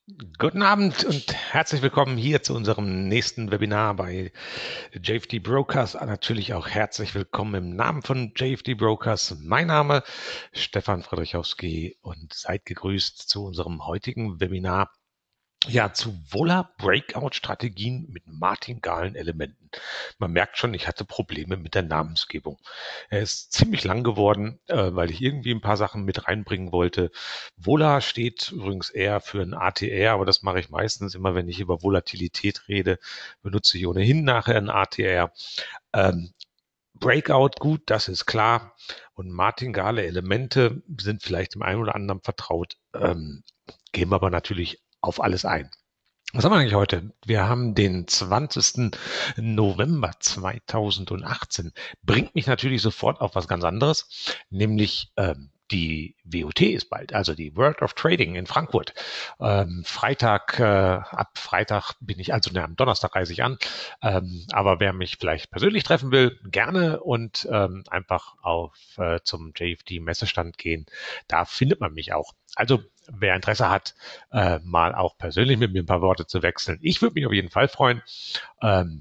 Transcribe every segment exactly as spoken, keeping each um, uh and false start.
Guten Abend und herzlich willkommen hier zu unserem nächsten Webinar bei J F D Brokers. Natürlich auch herzlich willkommen im Namen von J F D Brokers. Mein Name Stefan Friedrichowski und seid gegrüßt zu unserem heutigen Webinar. Ja, zu Vola Breakout-Strategien mit Martingalen-Elementen. Man merkt schon, ich hatte Probleme mit der Namensgebung. Er ist ziemlich lang geworden, äh, weil ich irgendwie ein paar Sachen mit reinbringen wollte. Vola steht übrigens eher für ein A T R, aber das mache ich meistens immer, wenn ich über Volatilität rede, benutze ich ohnehin nachher ein A T R. Ähm, Breakout, gut, das ist klar. Und Martingale-Elemente sind vielleicht dem einen oder anderen vertraut, ähm, gehen wir aber natürlich auf alles ein. Was haben wir eigentlich heute? Wir haben den zwanzigsten November zweitausendachtzehn. Bringt mich natürlich sofort auf was ganz anderes, nämlich ähm, die W O T ist bald, also die World of Trading in Frankfurt. Ähm, Freitag, äh, ab Freitag bin ich, also ne, am Donnerstag reise ich an. Ähm, aber wer mich vielleicht persönlich treffen will, gerne und ähm, einfach auf äh, zum J F D-Messestand gehen. Da findet man mich auch. Also wer Interesse hat, äh, mal auch persönlich mit mir ein paar Worte zu wechseln. Ich würde mich auf jeden Fall freuen. Ähm,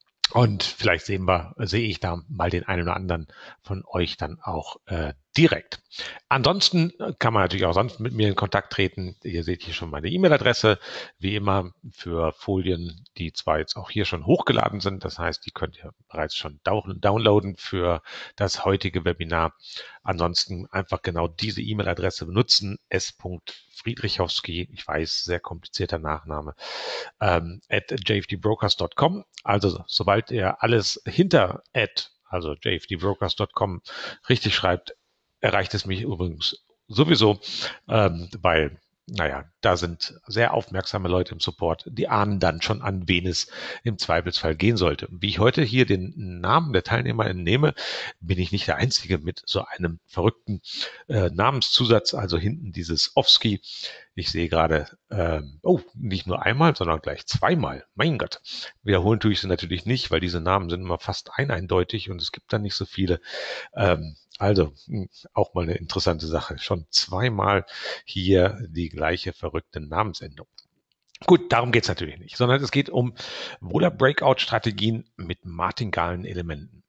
und vielleicht sehen wir, sehe ich da mal den einen oder anderen von euch dann auch äh, direkt. Ansonsten kann man natürlich auch sonst mit mir in Kontakt treten. Ihr seht hier schon meine E-Mail-Adresse, wie immer für Folien, die zwar jetzt auch hier schon hochgeladen sind. Das heißt, die könnt ihr bereits schon downloaden für das heutige Webinar. Ansonsten einfach genau diese E-Mail-Adresse benutzen, s. Friedrichowski, ich weiß, sehr komplizierter Nachname, ähm, at j f d brokers dot com. Also sobald ihr alles hinter at, also j f d brokers dot com richtig schreibt, erreicht es mich übrigens sowieso, ähm, weil, naja, da sind sehr aufmerksame Leute im Support, die ahnen dann schon, an wen es im Zweifelsfall gehen sollte. Wie ich heute hier den Namen der Teilnehmer entnehme, bin ich nicht der Einzige mit so einem verrückten äh, Namenszusatz, also hinten dieses Ofsky. Ich sehe gerade, ähm, oh, nicht nur einmal, sondern gleich zweimal. Mein Gott. Wiederholen tue ich sie natürlich nicht, weil diese Namen sind immer fast eineindeutig und es gibt dann nicht so viele. Ähm, also mh, auch mal eine interessante Sache. Schon zweimal hier die gleiche verrückte Namensendung. Gut, darum geht es natürlich nicht, sondern es geht um Vola Breakout-Strategien mit martingalen Elementen.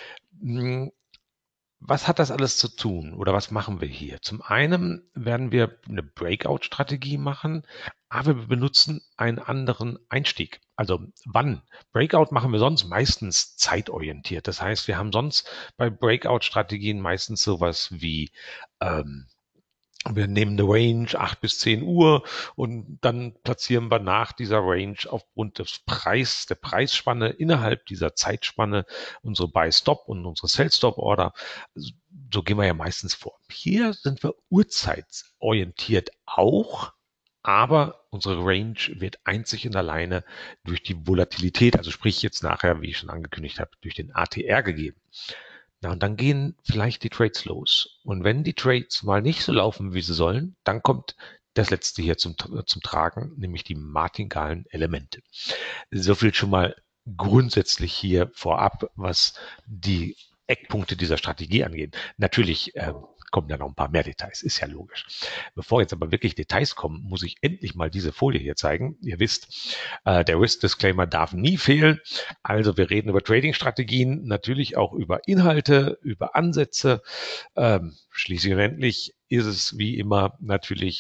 Mh, Was hat das alles zu tun oder was machen wir hier? Zum einen werden wir eine Breakout-Strategie machen, aber wir benutzen einen anderen Einstieg. Also wann? Breakout machen wir sonst meistens zeitorientiert. Das heißt, wir haben sonst bei Breakout-Strategien meistens sowas wie ähm, wir nehmen eine Range acht bis zehn Uhr und dann platzieren wir nach dieser Range aufgrund des Preis, der Preisspanne innerhalb dieser Zeitspanne unsere Buy-Stop und unsere Sell-Stop-Order. So gehen wir ja meistens vor. Hier sind wir uhrzeitorientiert auch, aber unsere Range wird einzig und alleine durch die Volatilität, also sprich jetzt nachher, wie ich schon angekündigt habe, durch den A T R gegeben. Na, und dann gehen vielleicht die Trades los. Und wenn die Trades mal nicht so laufen, wie sie sollen, dann kommt das letzte hier zum, zum Tragen, nämlich die martingalen Elemente. So viel schon mal grundsätzlich hier vorab, was die Eckpunkte dieser Strategie angeht. Natürlich äh, kommen da noch ein paar mehr Details, ist ja logisch. Bevor jetzt aber wirklich Details kommen, muss ich endlich mal diese Folie hier zeigen. Ihr wisst, äh, der Risk-Disclaimer darf nie fehlen. Also wir reden über Trading-Strategien, natürlich auch über Inhalte, über Ansätze. Ähm, schließlich und endlich ist es wie immer natürlich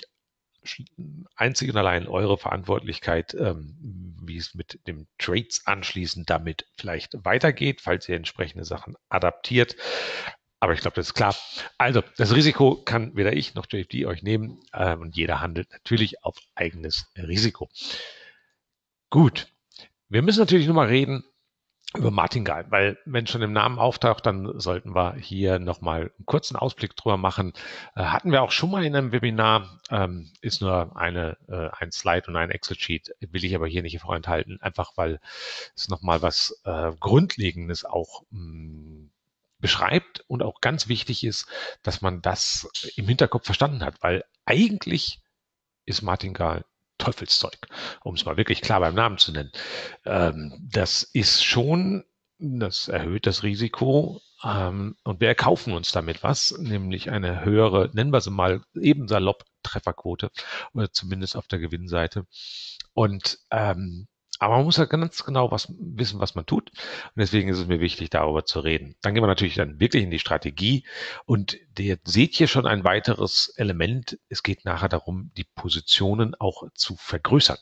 einzig und allein eure Verantwortlichkeit, ähm, wie es mit dem Trades anschließend damit vielleicht weitergeht, falls ihr entsprechende Sachen adaptiert. Aber ich glaube, das ist klar. Also, das Risiko kann weder ich noch J F D euch nehmen ähm, und jeder handelt natürlich auf eigenes Risiko. Gut, wir müssen natürlich nochmal reden über Martingale, weil wenn schon im Namen auftaucht, dann sollten wir hier nochmal einen kurzen Ausblick drüber machen. Äh, hatten wir auch schon mal in einem Webinar, ähm, ist nur eine, äh, ein Slide und ein Excel-Sheet, will ich aber hier nicht vorenthalten, einfach weil es nochmal was äh, Grundlegendes auch mh, beschreibt und auch ganz wichtig ist, dass man das im Hinterkopf verstanden hat, weil eigentlich ist Martingale Teufelszeug, um es mal wirklich klar beim Namen zu nennen. Ähm, das ist schon, das erhöht das Risiko, Ähm, und wir erkaufen uns damit was, nämlich eine höhere, nennen wir sie mal eben salopp, Trefferquote, oder zumindest auf der Gewinnseite. Und ähm, aber man muss ja ganz genau was wissen, was man tut. Und deswegen ist es mir wichtig, darüber zu reden. Dann gehen wir natürlich dann wirklich in die Strategie. Und ihr seht hier schon ein weiteres Element. Es geht nachher darum, die Positionen auch zu vergrößern.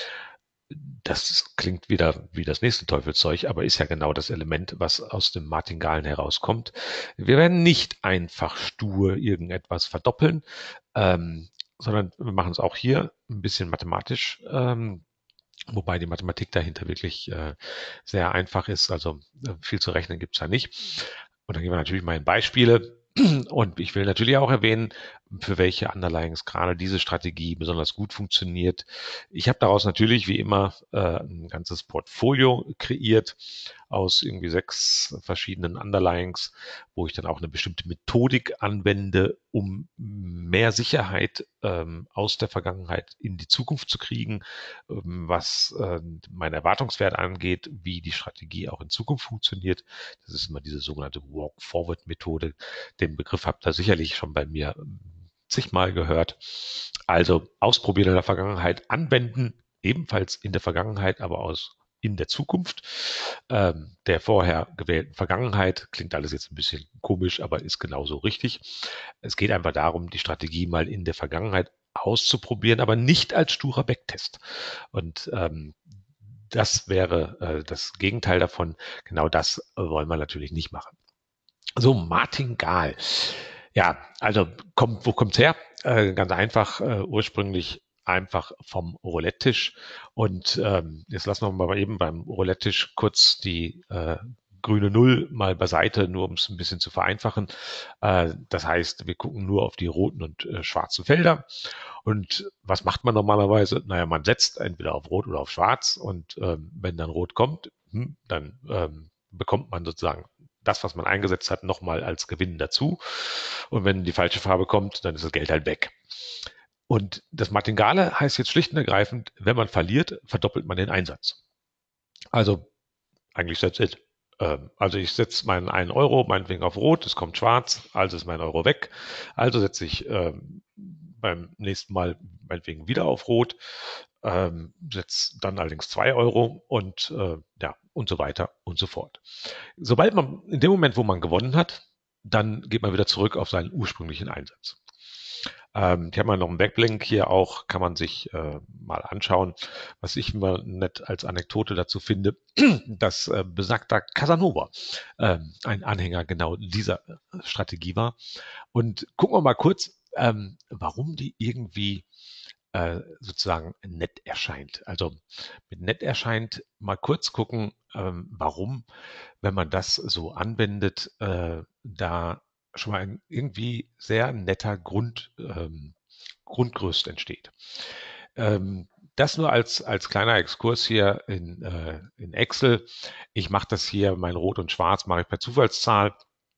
Das klingt wieder wie das nächste Teufelszeug, aber ist ja genau das Element, was aus dem Martingalen herauskommt. Wir werden nicht einfach stur irgendetwas verdoppeln, ähm, sondern wir machen es auch hier ein bisschen mathematisch, ähm, wobei die Mathematik dahinter wirklich äh, sehr einfach ist. Also äh, viel zu rechnen gibt's da nicht. Und dann gehen wir natürlich mal in Beispiele. Und ich will natürlich auch erwähnen, für welche Underlyings gerade diese Strategie besonders gut funktioniert. Ich habe daraus natürlich wie immer äh, ein ganzes Portfolio kreiert aus irgendwie sechs verschiedenen Underlyings, wo ich dann auch eine bestimmte Methodik anwende, um mehr Sicherheit ähm, aus der Vergangenheit in die Zukunft zu kriegen, ähm, was äh, meinen Erwartungswert angeht, wie die Strategie auch in Zukunft funktioniert. Das ist immer diese sogenannte Walk-Forward-Methode. Den Begriff habt ihr sicherlich schon bei mir zigmal gehört. Also ausprobieren in der Vergangenheit, anwenden, ebenfalls in der Vergangenheit, aber aus in der Zukunft ähm, der vorher gewählten Vergangenheit. Klingt alles jetzt ein bisschen komisch, aber ist genauso richtig. Es geht einfach darum, die Strategie mal in der Vergangenheit auszuprobieren, aber nicht als sturer Backtest. Und ähm, das wäre äh, das Gegenteil davon. Genau das äh, wollen wir natürlich nicht machen. So, Martingale. Ja, also kommt, wo kommt's her? Äh, ganz einfach, äh, ursprünglich einfach vom Roulette-Tisch. Und ähm, jetzt lassen wir mal eben beim Roulette-Tisch kurz die äh, grüne Null mal beiseite, nur um es ein bisschen zu vereinfachen. Äh, das heißt, wir gucken nur auf die roten und äh, schwarzen Felder. Und was macht man normalerweise? Naja, man setzt entweder auf Rot oder auf Schwarz. Und ähm, wenn dann Rot kommt, hm, dann ähm, bekommt man sozusagen das, was man eingesetzt hat, nochmal als Gewinn dazu. Und wenn die falsche Farbe kommt, dann ist das Geld halt weg. Und das Martingale heißt jetzt schlicht und ergreifend, wenn man verliert, verdoppelt man den Einsatz. Also eigentlich that's it. Ähm, Also ich setze meinen einen Euro meinetwegen auf Rot, es kommt schwarz, also ist mein Euro weg. Also setze ich ähm, beim nächsten Mal meinetwegen wieder auf Rot, ähm, setze dann allerdings zwei Euro und äh, ja, und so weiter und so fort. Sobald man, in dem Moment, wo man gewonnen hat, dann geht man wieder zurück auf seinen ursprünglichen Einsatz. Ähm, ich habe mal noch einen Backlink hier auch, kann man sich äh, mal anschauen. Was ich immer nett als Anekdote dazu finde, dass äh, besagter Casanova äh, ein Anhänger genau dieser äh, Strategie war. Und gucken wir mal kurz, ähm, warum die irgendwie äh, sozusagen nett erscheint. Also mit nett erscheint, mal kurz gucken, ähm, warum, wenn man das so anwendet, äh, da schon mal ein irgendwie sehr netter Grund, ähm, Grundgerüst entsteht. Ähm, das nur als, als kleiner Exkurs hier in, äh, in Excel. Ich mache das hier, mein Rot und Schwarz mache ich per Zufallszahl,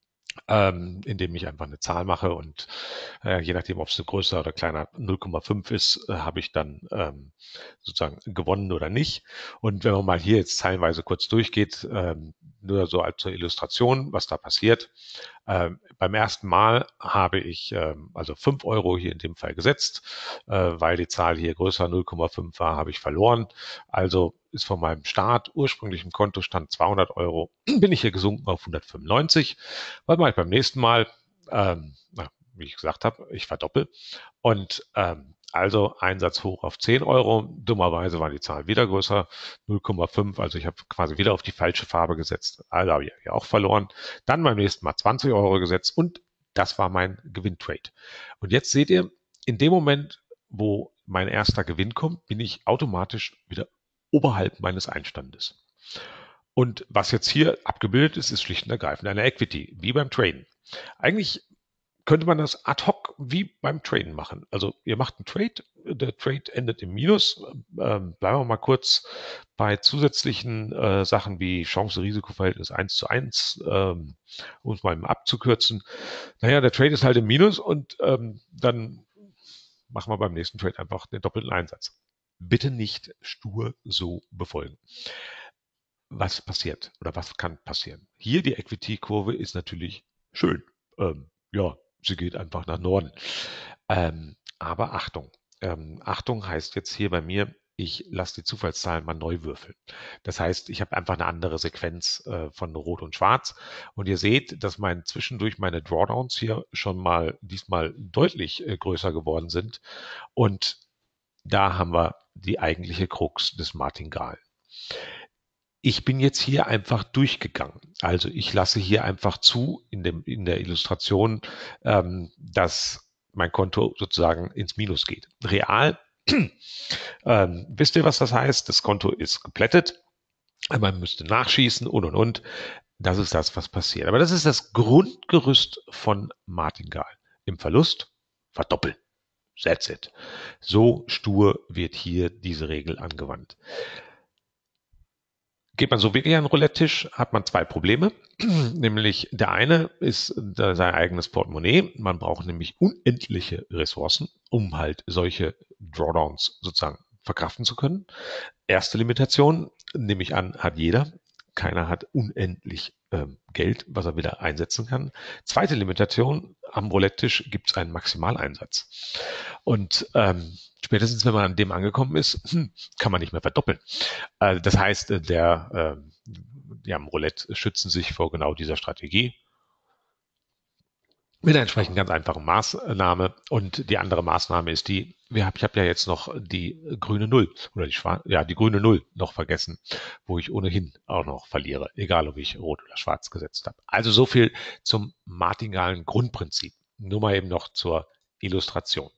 ähm, indem ich einfach eine Zahl mache und äh, je nachdem, ob es so größer oder kleiner null Komma fünf ist, äh, habe ich dann ähm, sozusagen gewonnen oder nicht. Und wenn man mal hier jetzt zeilenweise kurz durchgeht, ähm, nur so als zur Illustration, was da passiert. Ähm, beim ersten Mal habe ich ähm, also fünf Euro hier in dem Fall gesetzt, äh, weil die Zahl hier größer null Komma fünf war, habe ich verloren. Also ist von meinem Start ursprünglichen Kontostand zweihundert Euro, bin ich hier gesunken auf hundertfünfundneunzig. Was mache ich beim nächsten Mal? Ähm, na, wie ich gesagt habe, ich verdoppel. Und ähm, also Einsatz hoch auf zehn Euro. Dummerweise war die Zahl wieder größer, null Komma fünf. Also ich habe quasi wieder auf die falsche Farbe gesetzt. Also habe ich ja auch verloren. Dann beim nächsten Mal zwanzig Euro gesetzt und das war mein Gewinntrade. Und jetzt seht ihr, in dem Moment, wo mein erster Gewinn kommt, bin ich automatisch wieder oberhalb meines Einstandes. Und was jetzt hier abgebildet ist, ist schlicht und ergreifend eine Equity, wie beim Traden. Eigentlich könnte man das ad hoc wie beim Traden machen. Also ihr macht einen Trade, der Trade endet im Minus. Ähm, bleiben wir mal kurz bei zusätzlichen äh, Sachen wie Chance-Risiko-Verhältnis eins zu eins, ähm, um es mal abzukürzen. Naja, der Trade ist halt im Minus und ähm, dann machen wir beim nächsten Trade einfach den doppelten Einsatz. Bitte nicht stur so befolgen. was passiert oder was kann passieren? Hier die Equity-Kurve ist natürlich schön. Ähm, ja, sie geht einfach nach Norden. Ähm, aber Achtung, ähm, Achtung heißt jetzt hier bei mir, ich lasse die Zufallszahlen mal neu würfeln. Das heißt, ich habe einfach eine andere Sequenz äh, von Rot und Schwarz. Und ihr seht, dass mein zwischendurch meine Drawdowns hier schon mal diesmal deutlich äh, größer geworden sind. Und da haben wir die eigentliche Krux des Martingale. Ich bin jetzt hier einfach durchgegangen. Also ich lasse hier einfach zu in, dem, in der Illustration, ähm, dass mein Konto sozusagen ins Minus geht. Real, ähm, wisst ihr, was das heißt? Das Konto ist geplättet. Man müsste nachschießen und und und. Das ist das, was passiert. Aber das ist das Grundgerüst von Martingale. Im Verlust verdoppeln. That's it. So stur wird hier diese Regel angewandt. Geht man so wirklich an den Roulette-Tisch, hat man zwei Probleme. Nämlich der eine ist sein eigenes Portemonnaie. Man braucht nämlich unendliche Ressourcen, um halt solche Drawdowns sozusagen verkraften zu können. Erste Limitation, nehme ich an, hat jeder. Keiner hat unendlich ähm, Geld, was er wieder einsetzen kann. Zweite Limitation, am Roulette-Tisch gibt es einen Maximaleinsatz. Und ähm, spätestens, wenn man an dem angekommen ist, hm, kann man nicht mehr verdoppeln. Also das heißt, äh, der, äh, die am Roulette schützen sich vor genau dieser Strategie mit einer entsprechend ganz einfachen Maßnahme. Und die andere Maßnahme ist die, wir hab, ich habe ja jetzt noch die grüne Null oder die schwarze, ja, die grüne Null noch vergessen, wo ich ohnehin auch noch verliere, egal ob ich rot oder schwarz gesetzt habe. Also so viel zum martingalen Grundprinzip. Nur mal eben noch zur Illustration.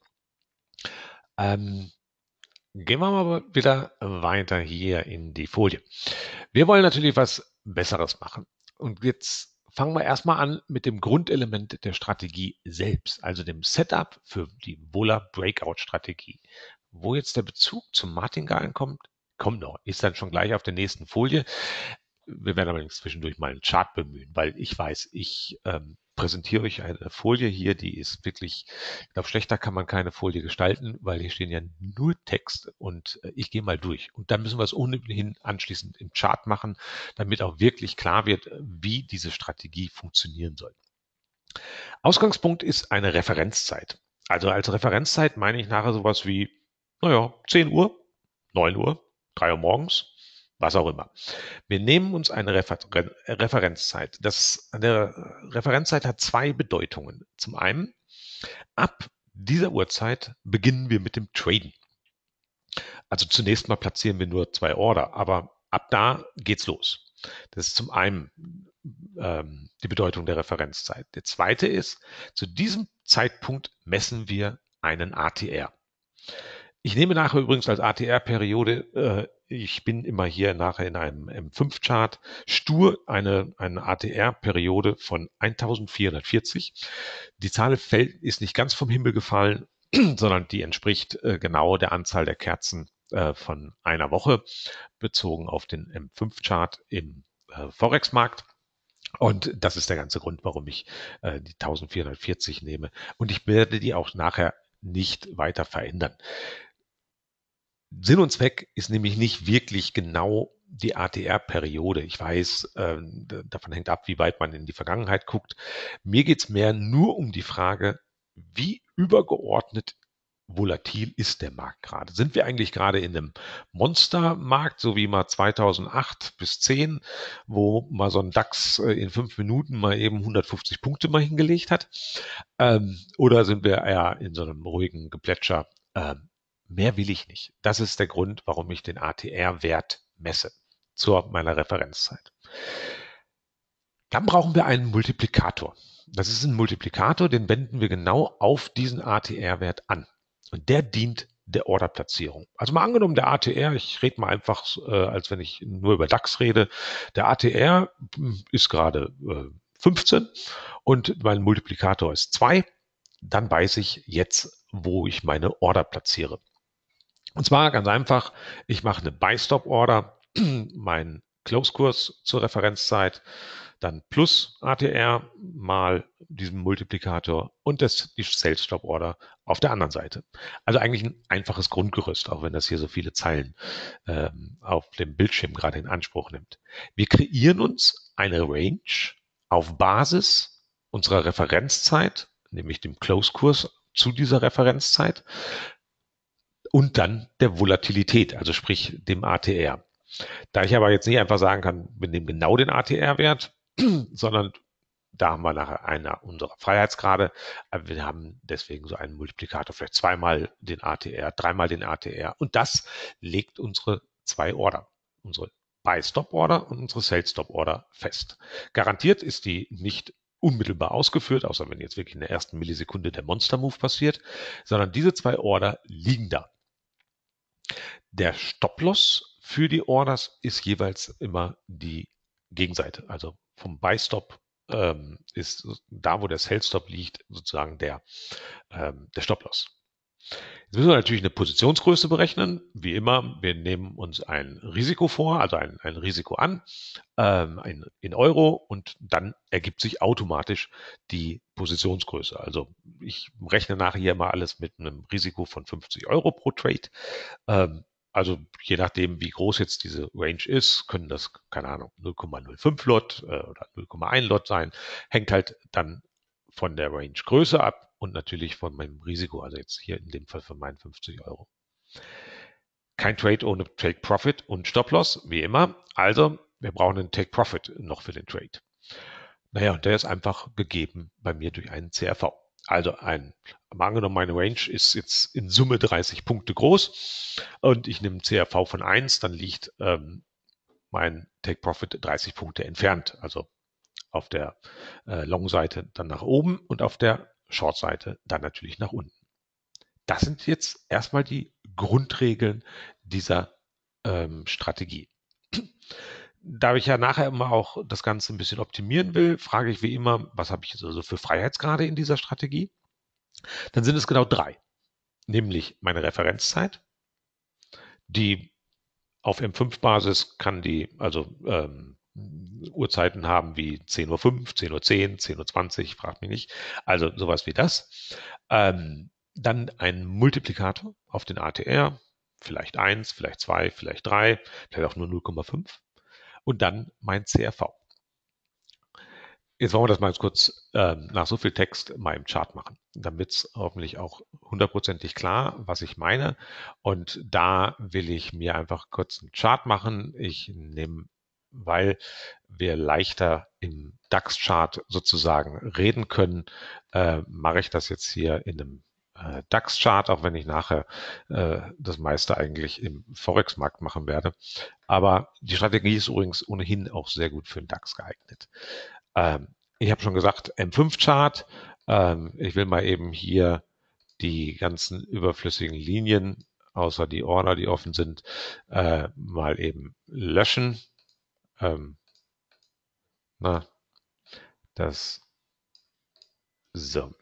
Ähm, Gehen wir mal wieder weiter hier in die Folie. Wir wollen natürlich was Besseres machen. Und jetzt fangen wir erstmal an mit dem Grundelement der Strategie selbst, also dem Setup für die Vola Breakout Strategie. Wo jetzt der Bezug zum Martingalen kommt, kommt noch, ist dann schon gleich auf der nächsten Folie. Wir werden allerdings zwischendurch mal einen Chart bemühen, weil ich weiß, ich ähm, präsentiere euch eine Folie hier, die ist wirklich, ich glaube, schlechter kann man keine Folie gestalten, weil hier stehen ja nur Text und äh, ich gehe mal durch. Und dann müssen wir es ohnehin anschließend im Chart machen, damit auch wirklich klar wird, wie diese Strategie funktionieren soll. Ausgangspunkt ist eine Referenzzeit. Also als Referenzzeit meine ich nachher sowas wie, naja, zehn Uhr, neun Uhr, drei Uhr morgens, was auch immer. Wir nehmen uns eine Refer Referenzzeit. Das, eine Referenzzeit hat zwei Bedeutungen. Zum einen, ab dieser Uhrzeit beginnen wir mit dem Traden. Also zunächst mal platzieren wir nur zwei Order, aber ab da geht's los. Das ist zum einen ähm, die Bedeutung der Referenzzeit. Der zweite ist, zu diesem Zeitpunkt messen wir einen A T R. Ich nehme nachher übrigens als A T R-Periode, äh, ich bin immer hier nachher in einem M fünf Chart, stur eine, eine A T R-Periode von eintausendvierhundertvierzig. Die Zahl fällt, ist nicht ganz vom Himmel gefallen, sondern die entspricht äh, genau der Anzahl der Kerzen äh, von einer Woche, bezogen auf den M fünf Chart im äh, Forex-Markt. Und das ist der ganze Grund, warum ich äh, die eintausendvierhundertvierzig nehme. Und ich werde die auch nachher nicht weiter verändern. Sinn und Zweck ist nämlich nicht wirklich genau die A T R-Periode. Ich weiß, äh, davon hängt ab, wie weit man in die Vergangenheit guckt. Mir geht es mehr nur um die Frage, wie übergeordnet volatil ist der Markt gerade? Sind wir eigentlich gerade in einem Monstermarkt, so wie mal zweitausendacht bis zehn, wo mal so ein DAX in fünf Minuten mal eben hundertfünfzig Punkte mal hingelegt hat? Ähm, oder sind wir eher in so einem ruhigen Geplätscher? Ähm, mehr will ich nicht. Das ist der Grund, warum ich den A T R-Wert messe zu meiner Referenzzeit. Dann brauchen wir einen Multiplikator. Das ist ein Multiplikator, den wenden wir genau auf diesen A T R-Wert an. Und der dient der Orderplatzierung. Also mal angenommen, der A T R, ich rede mal einfach, äh, als wenn ich nur über DAX rede, der A T R ist gerade äh, fünfzehn und mein Multiplikator ist zwei, dann weiß ich jetzt, wo ich meine Order platziere. Und zwar ganz einfach, ich mache eine Buy-Stop-Order, mein Close-Kurs zur Referenzzeit, dann plus A T R mal diesen Multiplikator und das, die Sales Stop Order auf der anderen Seite. Also eigentlich ein einfaches Grundgerüst, auch wenn das hier so viele Zeilen ähm, auf dem Bildschirm gerade in Anspruch nimmt. Wir kreieren uns eine Range auf Basis unserer Referenzzeit, nämlich dem Close-Kurs zu dieser Referenzzeit und dann der Volatilität, also sprich dem A T R. Da ich aber jetzt nicht einfach sagen kann, wir nehmen genau den A T R-Wert, sondern da haben wir nachher einer unserer Freiheitsgrade. Aber wir haben deswegen so einen Multiplikator, vielleicht zweimal den A T R, dreimal den A T R. Und das legt unsere zwei Order, unsere Buy-Stop-Order und unsere Sell-Stop-Order fest. Garantiert ist die nicht unmittelbar ausgeführt, außer wenn jetzt wirklich in der ersten Millisekunde der Monster-Move passiert, sondern diese zwei Order liegen da. Der Stop-Loss für die Orders ist jeweils immer die Gegenseite. Also vom Buy-Stop ähm, ist da, wo der Sell-Stop liegt, sozusagen der, ähm, der Stop-Loss. Jetzt müssen wir natürlich eine Positionsgröße berechnen. Wie immer, wir nehmen uns ein Risiko vor, also ein, ein Risiko an, ähm, ein, in Euro, und dann ergibt sich automatisch die Positionsgröße. Also ich rechne nachher hier mal alles mit einem Risiko von fünfzig Euro pro Trade. Ähm, also je nachdem, wie groß jetzt diese Range ist, können das, keine Ahnung, null Komma null fünf Lot äh, oder null Komma eins Lot sein. Hängt halt dann von der Range-Größe ab und natürlich von meinem Risiko, also jetzt hier in dem Fall von meinen fünfzig Euro. Kein Trade ohne Take-Profit und Stop-Loss, wie immer. Also wir brauchen einen Take-Profit noch für den Trade. Naja, und der ist einfach gegeben bei mir durch einen C R V. Also ein, mal angenommen, meine Range ist jetzt in Summe dreißig Punkte groß und ich nehme einen C R V von eins, dann liegt ähm, mein Take-Profit dreißig Punkte entfernt. Also auf der äh, Long-Seite dann nach oben und auf der Short-Seite dann natürlich nach unten. Das sind jetzt erstmal die Grundregeln dieser ähm, Strategie. Da ich ja nachher immer auch das Ganze ein bisschen optimieren will, frage ich wie immer, was habe ich jetzt also für Freiheitsgrade in dieser Strategie? Dann sind es genau drei, nämlich meine Referenzzeit, die auf M fünf Basis kann die also ähm, Uhrzeiten haben wie zehn Uhr fünf, zehn Uhr zehn, zehn Uhr zwanzig, fragt mich nicht. Also sowas wie das. Ähm, dann ein Multiplikator auf den A T R, vielleicht eins, vielleicht zwei, vielleicht drei, vielleicht auch nur null Komma fünf. Und dann mein C R V. Jetzt wollen wir das mal kurz ähm, nach so viel Text mal im Chart machen. Dann wird es hoffentlich auch hundertprozentig klar, was ich meine. Und da will ich mir einfach kurz einen Chart machen. Ich nehme, weil wir leichter im DAX-Chart sozusagen reden können, äh, mache ich das jetzt hier in einem äh, DAX-Chart, auch wenn ich nachher äh, das meiste eigentlich im Forex-Markt machen werde. Aber die Strategie ist übrigens ohnehin auch sehr gut für den DAX geeignet. Ähm, ich habe schon gesagt, M fünf Chart. Ähm, ich will mal eben hier die ganzen überflüssigen Linien, außer die Order, die offen sind, äh, mal eben löschen. Ähm, na, das so.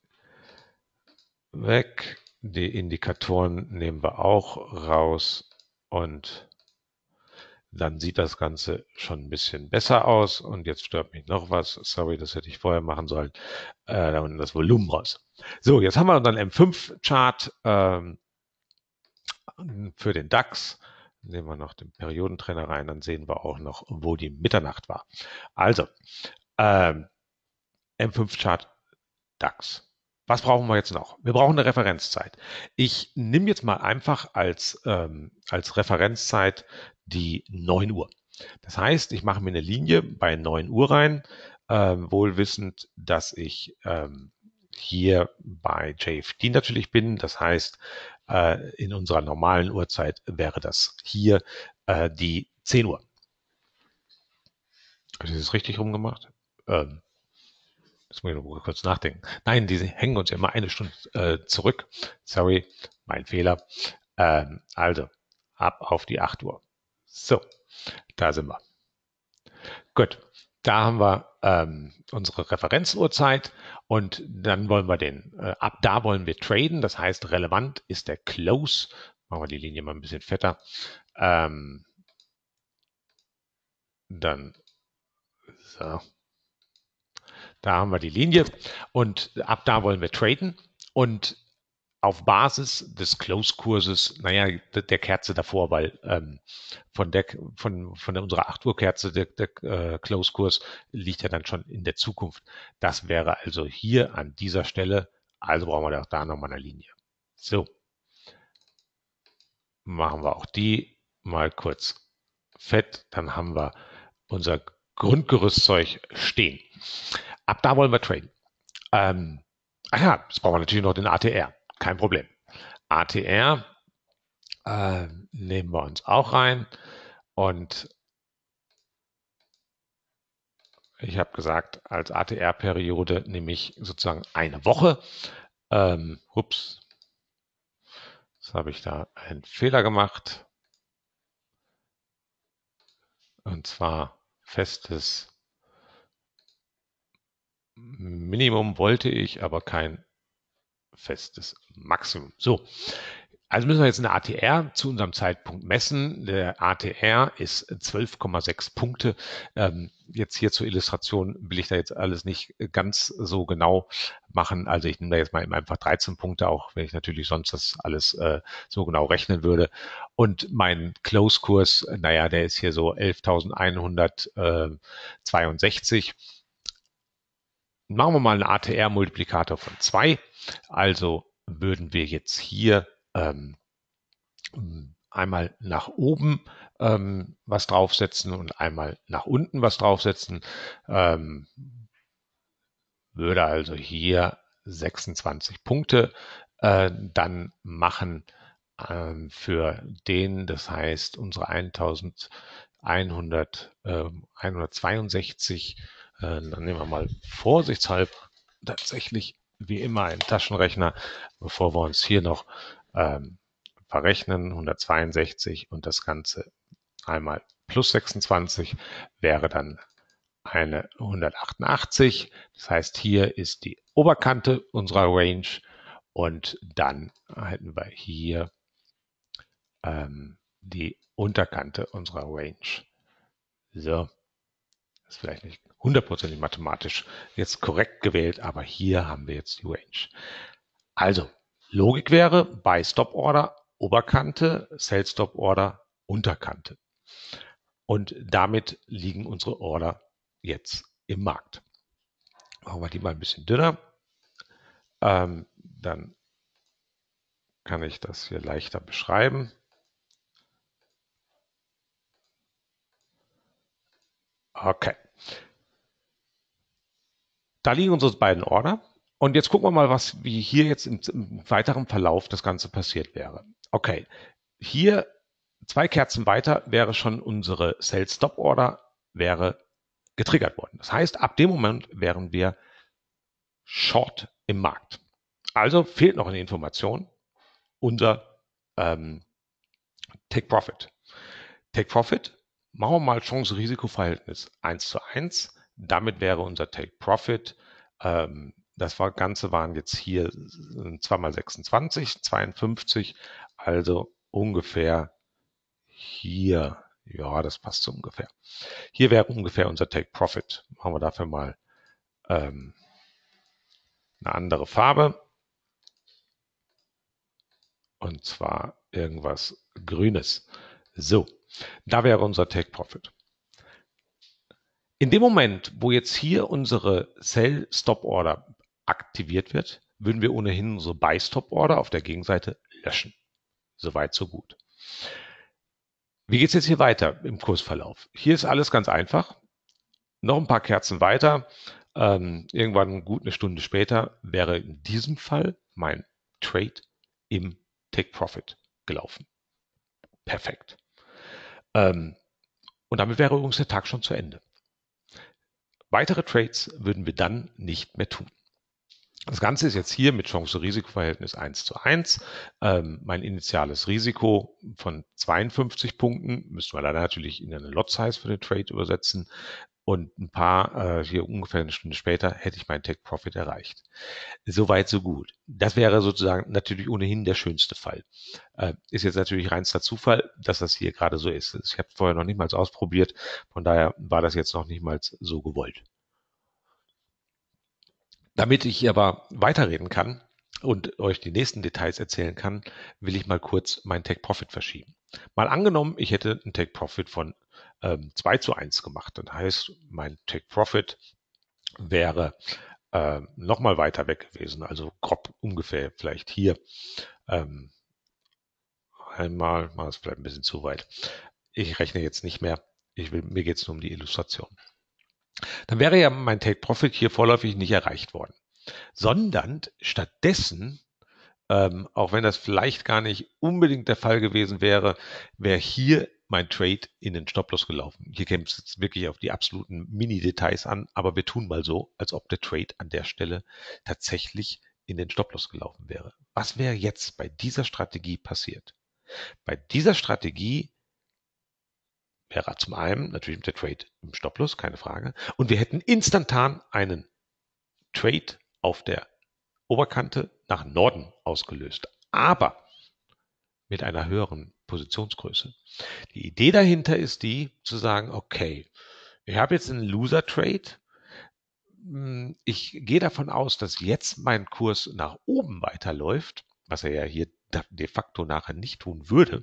Weg. Die Indikatoren nehmen wir auch raus und dann sieht das Ganze schon ein bisschen besser aus. Und jetzt stört mich noch was. Sorry, das hätte ich vorher machen sollen. Äh, da unten das Volumen raus. So, jetzt haben wir unseren M fünf Chart ähm, für den DAX. Nehmen wir noch den Periodentrainer rein, dann sehen wir auch noch, wo die Mitternacht war. Also, ähm, M fünf Chart DAX. Was brauchen wir jetzt noch? Wir brauchen eine Referenzzeit. Ich nehme jetzt mal einfach als, ähm, als Referenzzeit die neun Uhr. Das heißt, ich mache mir eine Linie bei neun Uhr rein, ähm, wohl wissend, dass ich ähm, hier bei J F D natürlich bin. Das heißt, äh, in unserer normalen Uhrzeit wäre das hier äh, die zehn Uhr. Habe ich das richtig rumgemacht? Ähm, Jetzt muss ich noch kurz nachdenken. Nein, die hängen uns ja immer eine Stunde äh, zurück. Sorry, mein Fehler. Ähm, also, ab auf die acht Uhr. So, da sind wir. Gut, da haben wir ähm, unsere Referenzuhrzeit und dann wollen wir den, äh, ab da wollen wir traden. Das heißt, relevant ist der Close. Machen wir die Linie mal ein bisschen fetter. Ähm, dann So. Da haben wir die Linie und ab da wollen wir traden und auf Basis des Close-Kurses, naja, der Kerze davor, weil ähm, von, der, von, von der, unserer acht Uhr Kerze der, der äh, Close-Kurs liegt ja dann schon in der Zukunft. Das wäre also hier an dieser Stelle, also brauchen wir auch da nochmal eine Linie. So, machen wir auch die mal kurz fett, dann haben wir unser Grundgerüstzeug stehen. Ab da wollen wir traden. Ähm, ach ja, jetzt brauchen wir natürlich noch den A T R. Kein Problem. A T R äh, nehmen wir uns auch rein. Und ich habe gesagt, als A T R-Periode nehme ich sozusagen eine Woche. Ähm, ups, jetzt habe ich da einen Fehler gemacht. Und zwar festes Minimum wollte ich, aber kein festes Maximum. So, also müssen wir jetzt eine A T R zu unserem Zeitpunkt messen. Der A T R ist zwölf Komma sechs Punkte. Ähm, jetzt hier zur Illustration will ich da jetzt alles nicht ganz so genau machen. Also ich nehme da jetzt mal einfach dreizehn Punkte, auch wenn ich natürlich sonst das alles äh, so genau rechnen würde. Und mein Close-Kurs, naja, der ist hier so elftausendeinhundertzweiundsechzig. Machen wir mal einen A T R-Multiplikator von zwei. Also würden wir jetzt hier ähm, einmal nach oben ähm, was draufsetzen und einmal nach unten was draufsetzen. Ähm, würde also hier sechsundzwanzig Punkte äh, dann machen ähm, für den, das heißt unsere elftausendeinhundertzweiundsechzig, äh, dann nehmen wir mal vorsichtshalber tatsächlich wie immer einen Taschenrechner, bevor wir uns hier noch ähm, verrechnen, hundertzweiundsechzig und das Ganze einmal plus sechsundzwanzig wäre dann eine hundertachtundachtzig. Das heißt, hier ist die Oberkante unserer Range und dann hätten wir hier ähm, die Unterkante unserer Range. So, das ist vielleicht nicht hundertprozentig mathematisch jetzt korrekt gewählt, aber hier haben wir jetzt die Range. Also, Logik wäre bei Stop Order Oberkante, Sell Stop Order Unterkante. Und damit liegen unsere Order jetzt im Markt. Machen wir die mal ein bisschen dünner. Ähm, dann kann ich das hier leichter beschreiben. Okay. Da liegen unsere beiden Order. Und jetzt gucken wir mal, was wie hier jetzt im, im weiteren Verlauf das Ganze passiert wäre. Okay, hier zwei Kerzen weiter wäre schon unsere Sell-Stop-Order wäre getriggert worden. Das heißt, ab dem Moment wären wir short im Markt. Also fehlt noch eine Information, unser ähm, Take Profit. Take Profit, machen wir mal Chance-Risiko-Verhältnis eins zu eins. Damit wäre unser Take Profit, ähm, das war, Ganze waren jetzt hier zwei mal sechsundzwanzig, zweiundfünfzig, also ungefähr hier, ja, das passt so ungefähr. Hier wäre ungefähr unser Take Profit. Machen wir dafür mal ähm, eine andere Farbe. Und zwar irgendwas Grünes. So, da wäre unser Take Profit. In dem Moment, wo jetzt hier unsere Sell Stop Order aktiviert wird, würden wir ohnehin unsere Buy Stop Order auf der Gegenseite löschen. Soweit, so gut. Wie geht es jetzt hier weiter im Kursverlauf? Hier ist alles ganz einfach. Noch ein paar Kerzen weiter. Ähm, irgendwann gut eine Stunde später wäre in diesem Fall mein Trade im Take Profit gelaufen. Perfekt. Ähm, und damit wäre übrigens der Tag schon zu Ende. Weitere Trades würden wir dann nicht mehr tun. Das Ganze ist jetzt hier mit Chance-Risiko-Verhältnis eins zu eins. Ähm, mein initiales Risiko von zweiundfünfzig Punkten, müssen wir leider natürlich in eine Lot-Size für den Trade übersetzen. und ein paar, äh, hier ungefähr eine Stunde später, hätte ich meinen Take-Profit erreicht. Soweit, so gut. Das wäre sozusagen natürlich ohnehin der schönste Fall. Äh, ist jetzt natürlich reinster Zufall, dass das hier gerade so ist. Ich habe es vorher noch nicht mal ausprobiert, von daher war das jetzt noch nicht mal so gewollt. Damit ich aber weiterreden kann und euch die nächsten Details erzählen kann, will ich mal kurz meinen Take-Profit verschieben. Mal angenommen, ich hätte einen Take-Profit von ähm, zwei zu eins gemacht. Das heißt, mein Take-Profit wäre äh, nochmal weiter weg gewesen, also grob ungefähr vielleicht hier. Ähm, einmal, mal ist vielleicht ein bisschen zu weit. Ich rechne jetzt nicht mehr. Ich will, mir geht es nur um die Illustration. Dann wäre ja mein Take-Profit hier vorläufig nicht erreicht worden, sondern stattdessen, ähm, auch wenn das vielleicht gar nicht unbedingt der Fall gewesen wäre, wäre hier mein Trade in den Stop-Loss gelaufen. Hier käme es jetzt wirklich auf die absoluten Mini-Details an, aber wir tun mal so, als ob der Trade an der Stelle tatsächlich in den Stop-Loss gelaufen wäre. Was wäre jetzt bei dieser Strategie passiert? Bei dieser Strategie wäre zum einen natürlich der Trade im Stop-Loss, keine Frage, und wir hätten instantan einen Trade auf der Oberkante nach Norden ausgelöst, aber mit einer höheren Positionsgröße. Die Idee dahinter ist die, zu sagen, okay, ich habe jetzt einen Loser-Trade. Ich gehe davon aus, dass jetzt mein Kurs nach oben weiterläuft, was er ja hier de facto nachher nicht tun würde.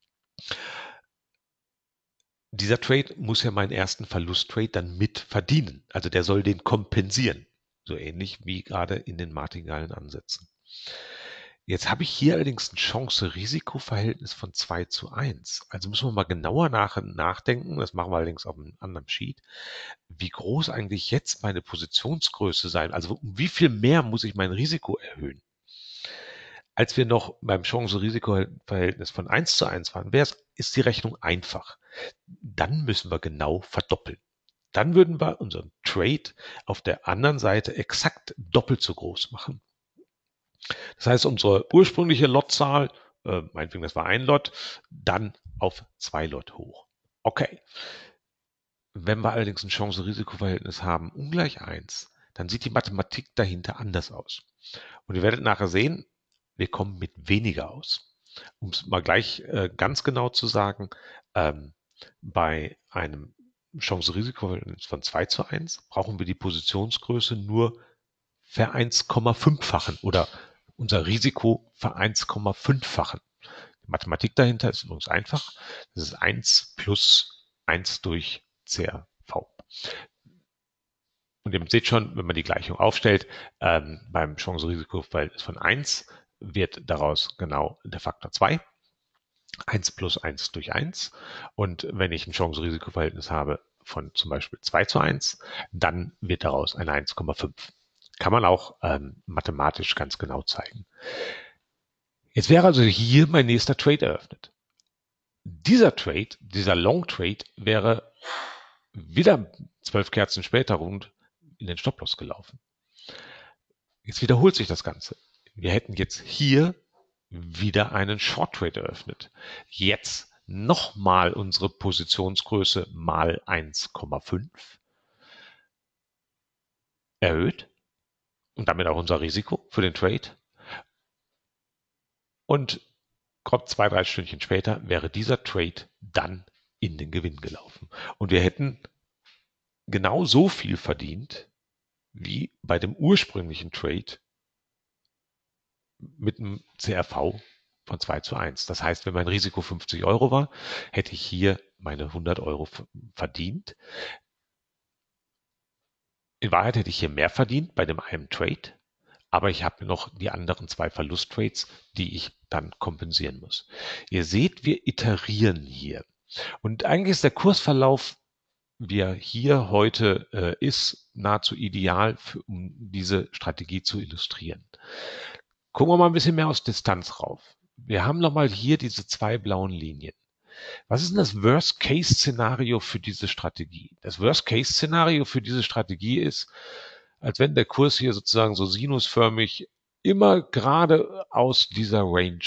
Dieser Trade muss ja meinen ersten Verlusttrade dann mit verdienen. Also der soll den kompensieren. So ähnlich wie gerade in den martingalen Ansätzen. Jetzt habe ich hier allerdings ein Chance-Risiko-Verhältnis von zwei zu eins. Also müssen wir mal genauer nach, nachdenken, das machen wir allerdings auf einem anderen Sheet, wie groß eigentlich jetzt meine Positionsgröße sein, also um wie viel mehr muss ich mein Risiko erhöhen. Als wir noch beim Chance-Risiko-Verhältnis von eins zu eins waren, ist die Rechnung einfach. Dann müssen wir genau verdoppeln. Dann würden wir unseren Trade auf der anderen Seite exakt doppelt so groß machen. Das heißt, unsere ursprüngliche Lotzahl, äh, meinetwegen, das war ein Lot, dann auf zwei Lot hoch. Okay. Wenn wir allerdings ein Chance-Risiko-Verhältnis haben, ungleich eins, dann sieht die Mathematik dahinter anders aus. Und ihr werdet nachher sehen, wir kommen mit weniger aus. Um es mal gleich äh, ganz genau zu sagen, ähm, bei einem Chance-Risiko-Verhältnis von zwei zu eins brauchen wir die Positionsgröße nur ver eins Komma fünf-fachen oder unser Risiko ver eins Komma fünf-fachen. Die Mathematik dahinter ist übrigens einfach. Das ist eins plus eins durch C R V. Und ihr seht schon, wenn man die Gleichung aufstellt, ähm, beim Chance-Risiko-Verhältnis von eins wird daraus genau der Faktor zwei. eins plus eins durch eins. Und wenn ich ein Chance-Risiko-Verhältnis habe von zum Beispiel zwei zu eins, dann wird daraus ein eins Komma fünf. Kann man auch ähm, mathematisch ganz genau zeigen. Jetzt wäre also hier mein nächster Trade eröffnet. Dieser Trade, dieser Long Trade wäre wieder zwölf Kerzen später rund in den Stop-Loss gelaufen. Jetzt wiederholt sich das Ganze. Wir hätten jetzt hier wieder einen Short Trade eröffnet. Jetzt nochmal unsere Positionsgröße mal eins Komma fünf erhöht und damit auch unser Risiko für den Trade. Und grob zwei, drei Stündchen später wäre dieser Trade dann in den Gewinn gelaufen. Und wir hätten genau so viel verdient wie bei dem ursprünglichen Trade mit einem C R V von zwei zu eins. Das heißt, wenn mein Risiko fünfzig Euro war, hätte ich hier meine hundert Euro verdient. In Wahrheit hätte ich hier mehr verdient bei dem einen Trade, aber ich habe noch die anderen zwei Verlusttrades, die ich dann kompensieren muss. Ihr seht, wir iterieren hier. Und eigentlich ist der Kursverlauf, wie er hier heute äh, ist, nahezu ideal, für, um diese Strategie zu illustrieren. Gucken wir mal ein bisschen mehr aus Distanz rauf. Wir haben nochmal hier diese zwei blauen Linien. Was ist denn das Worst-Case-Szenario für diese Strategie? Das Worst-Case-Szenario für diese Strategie ist, als wenn der Kurs hier sozusagen so sinusförmig immer gerade aus dieser Range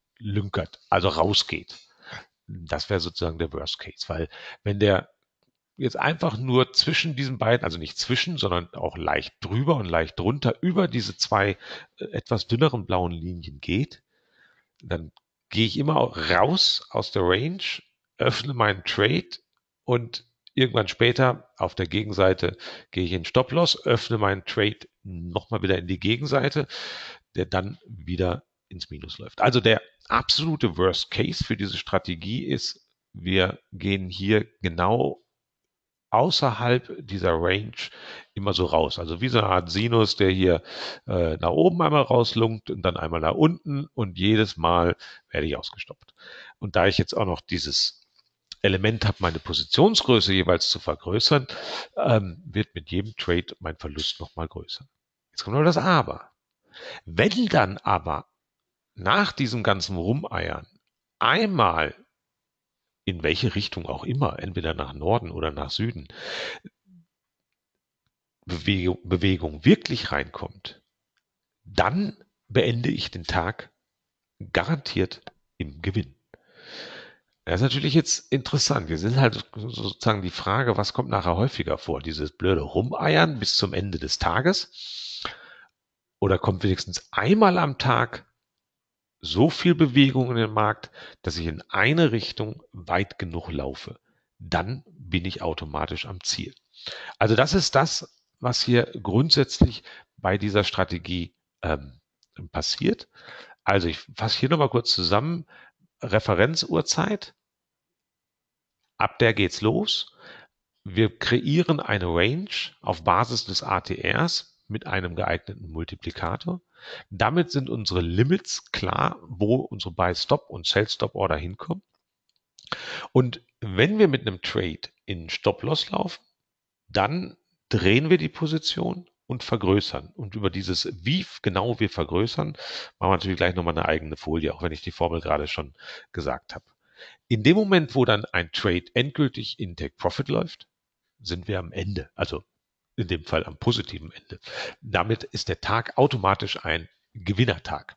rauslünkert, also rausgeht. Das wäre sozusagen der Worst Case, weil wenn der jetzt einfach nur zwischen diesen beiden, also nicht zwischen, sondern auch leicht drüber und leicht drunter, über diese zwei äh, etwas dünneren blauen Linien geht, dann gehe ich immer raus aus der Range, öffne meinen Trade und irgendwann später auf der Gegenseite gehe ich in Stop-Loss, öffne meinen Trade nochmal wieder in die Gegenseite, der dann wieder ins Minus läuft. Also der absolute Worst Case für diese Strategie ist, wir gehen hier genau außerhalb dieser Range immer so raus. Also wie so eine Art Sinus, der hier äh, nach oben einmal rauslungt und dann einmal nach unten und jedes Mal werde ich ausgestoppt. Und da ich jetzt auch noch dieses Element habe, meine Positionsgröße jeweils zu vergrößern, ähm, wird mit jedem Trade mein Verlust nochmal größer. Jetzt kommt noch das Aber. Wenn dann aber nach diesem ganzen Rumeiern einmal in welche Richtung auch immer, entweder nach Norden oder nach Süden, Bewegung, Bewegung wirklich reinkommt, dann beende ich den Tag garantiert im Gewinn. Das ist natürlich jetzt interessant. Wir sind halt sozusagen die Frage, was kommt nachher häufiger vor? Dieses blöde Rumeiern bis zum Ende des Tages? Oder kommt wenigstens einmal am Tag so viel Bewegung in den Markt, dass ich in eine Richtung weit genug laufe? Dann bin ich automatisch am Ziel. Also das ist das, was hier grundsätzlich bei dieser Strategie ähm, passiert. Also ich fasse hier nochmal kurz zusammen. Referenzuhrzeit, ab der geht's los. Wir kreieren eine Range auf Basis des A T Rs mit einem geeigneten Multiplikator. Damit sind unsere Limits klar, wo unsere Buy-Stop- und Sell-Stop-Order hinkommen. Und wenn wir mit einem Trade in Stop-Loss laufen, dann drehen wir die Position und vergrößern. Und über dieses, wie genau wir vergrößern, machen wir natürlich gleich nochmal eine eigene Folie, auch wenn ich die Formel gerade schon gesagt habe. In dem Moment, wo dann ein Trade endgültig in Take Profit läuft, sind wir am Ende, also in dem Fall am positiven Ende. Damit ist der Tag automatisch ein Gewinnertag.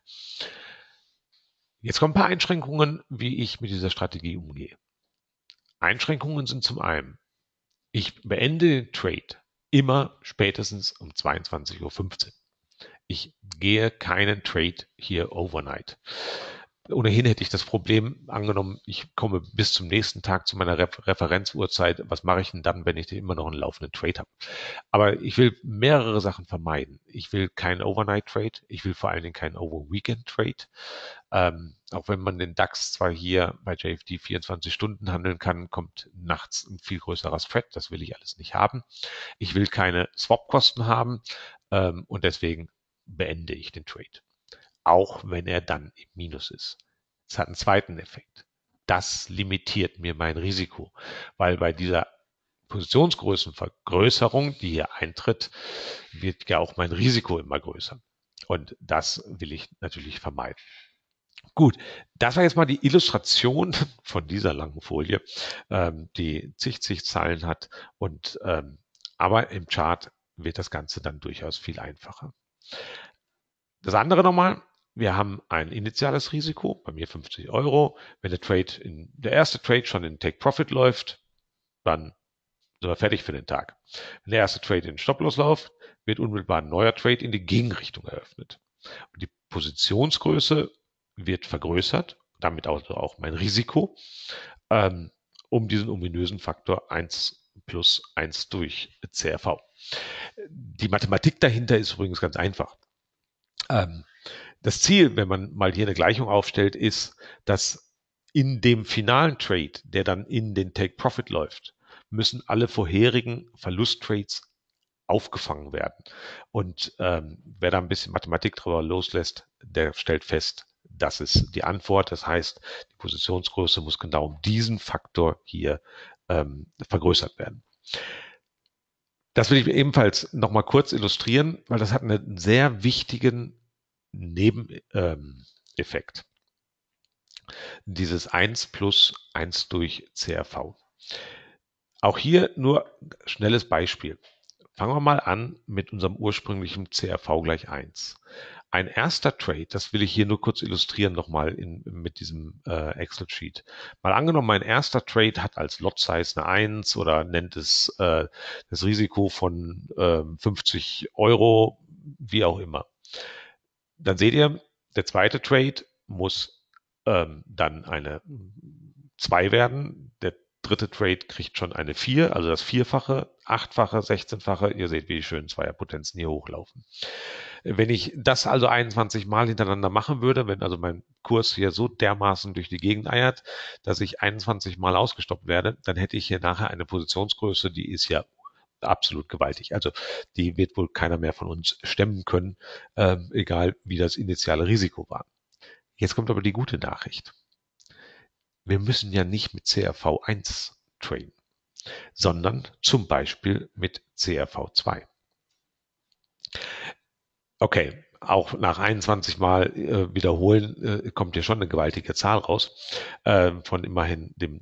Jetzt kommen ein paar Einschränkungen, wie ich mit dieser Strategie umgehe. Einschränkungen sind zum einen, ich beende den Trade immer spätestens um zweiundzwanzig Uhr fünfzehn. Ich gehe keinen Trade hier overnight. Ohnehin hätte ich das Problem angenommen, ich komme bis zum nächsten Tag zu meiner Re Referenzuhrzeit. Was mache ich denn dann, wenn ich immer noch einen laufenden Trade habe? Aber ich will mehrere Sachen vermeiden. Ich will keinen Overnight-Trade. Ich will vor allen Dingen keinen Over-Weekend-Trade. Ähm, auch wenn man den DAX zwar hier bei J F D vierundzwanzig Stunden handeln kann, kommt nachts ein viel größerer Spread. Das will ich alles nicht haben. Ich will keine Swap-Kosten haben ähm, und deswegen beende ich den Trade. Auch wenn er dann im Minus ist. Es hat einen zweiten Effekt. Das limitiert mir mein Risiko, weil bei dieser Positionsgrößenvergrößerung, die hier eintritt, wird ja auch mein Risiko immer größer. Und das will ich natürlich vermeiden. Gut, das war jetzt mal die Illustration von dieser langen Folie, ähm, die zig, zig Zeilen hat. Und ähm, aber im Chart wird das Ganze dann durchaus viel einfacher. Das andere nochmal, wir haben ein initiales Risiko, bei mir fünfzig Euro. Wenn der Trade in, der erste Trade schon in Take Profit läuft, dann sind wir fertig für den Tag. Wenn der erste Trade in Stop-Loss läuft, wird unmittelbar ein neuer Trade in die Gegenrichtung eröffnet. Und die Positionsgröße wird vergrößert, damit also auch mein Risiko, ähm, um diesen ominösen Faktor eins plus eins durch C R V. Die Mathematik dahinter ist übrigens ganz einfach. Ähm, das Ziel, wenn man mal hier eine Gleichung aufstellt, ist, dass in dem finalen Trade, der dann in den Take Profit läuft, müssen alle vorherigen Verlusttrades aufgefangen werden. Und ähm, wer da ein bisschen Mathematik drüber loslässt, der stellt fest, das ist die Antwort. Das heißt, die Positionsgröße muss genau um diesen Faktor hier ähm, vergrößert werden. Das will ich ebenfalls nochmal kurz illustrieren, weil das hat einen sehr wichtigen Nebeneffekt. Ähm, Dieses eins plus eins durch C R V. Auch hier nur schnelles Beispiel. Fangen wir mal an mit unserem ursprünglichen C R V gleich eins. Ein erster Trade, das will ich hier nur kurz illustrieren nochmal in, mit diesem äh, Excel-Sheet. Mal angenommen, mein erster Trade hat als Lot-Size eine eins oder nennt es äh, das Risiko von äh, fünfzig Euro, wie auch immer. Dann seht ihr, der zweite Trade muss ähm, dann eine zwei werden. Der dritte Trade kriegt schon eine vier, also das Vierfache, Achtfache, sechzehnfache. Ihr seht, wie die schönen Zweierpotenzen hier hochlaufen. Wenn ich das also einundzwanzig Mal hintereinander machen würde, wenn also mein Kurs hier so dermaßen durch die Gegend eiert, dass ich einundzwanzig Mal ausgestoppt werde, dann hätte ich hier nachher eine Positionsgröße, die ist ja absolut gewaltig. Also die wird wohl keiner mehr von uns stemmen können, äh, egal wie das initiale Risiko war. Jetzt kommt aber die gute Nachricht. Wir müssen ja nicht mit C R V eins traden, sondern zum Beispiel mit C R V zwei. Okay, auch nach einundzwanzig Mal äh, wiederholen äh, kommt hier schon eine gewaltige Zahl raus, äh, von immerhin dem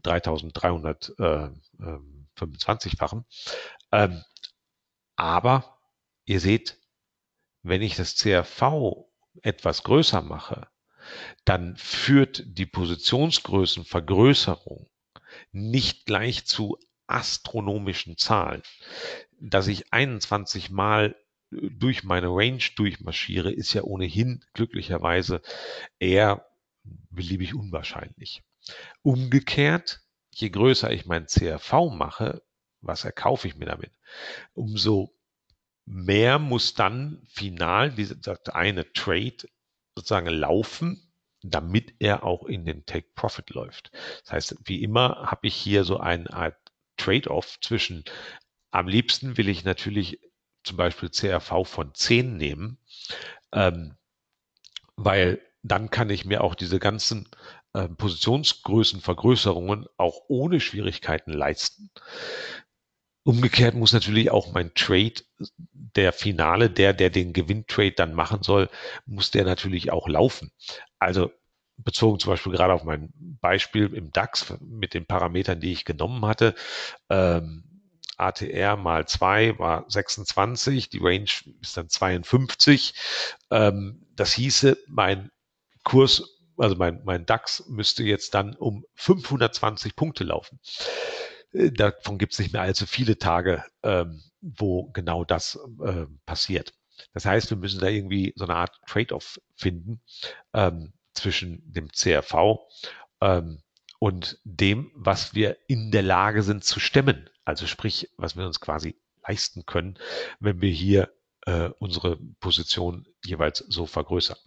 dreitausenddreihundertfünfundzwanzig-fachen. Ähm, aber ihr seht, wenn ich das C R V etwas größer mache, dann führt die Positionsgrößenvergrößerung nicht gleich zu astronomischen Zahlen. Dass ich einundzwanzig Mal durch meine Range durchmarschiere, ist ja ohnehin glücklicherweise eher beliebig unwahrscheinlich. Umgekehrt, je größer ich mein C R V mache, was erkaufe ich mir damit? Umso mehr muss dann final dieser eine Trade sozusagen laufen, damit er auch in den Take Profit läuft. Das heißt, wie immer habe ich hier so eine Art Trade-off zwischen, am liebsten will ich natürlich zum Beispiel C R V von zehn nehmen, ähm, weil dann kann ich mir auch diese ganzen äh, Positionsgrößenvergrößerungen auch ohne Schwierigkeiten leisten. Umgekehrt muss natürlich auch mein Trade, der Finale, der, der den Gewinntrade dann machen soll, muss der natürlich auch laufen. Also bezogen zum Beispiel gerade auf mein Beispiel im DAX mit den Parametern, die ich genommen hatte, ähm, A T R mal zwei war sechsundzwanzig, die Range ist dann zweiundfünfzig. Ähm, das hieße, mein Kurs, also mein, mein DAX müsste jetzt dann um fünfhundertzwanzig Punkte laufen. Davon gibt es nicht mehr allzu viele Tage, ähm, wo genau das äh, passiert. Das heißt, wir müssen da irgendwie so eine Art Trade-off finden ähm, zwischen dem C R V ähm, und dem, was wir in der Lage sind zu stemmen. Also sprich, was wir uns quasi leisten können, wenn wir hier äh, unsere Position jeweils so vergrößern.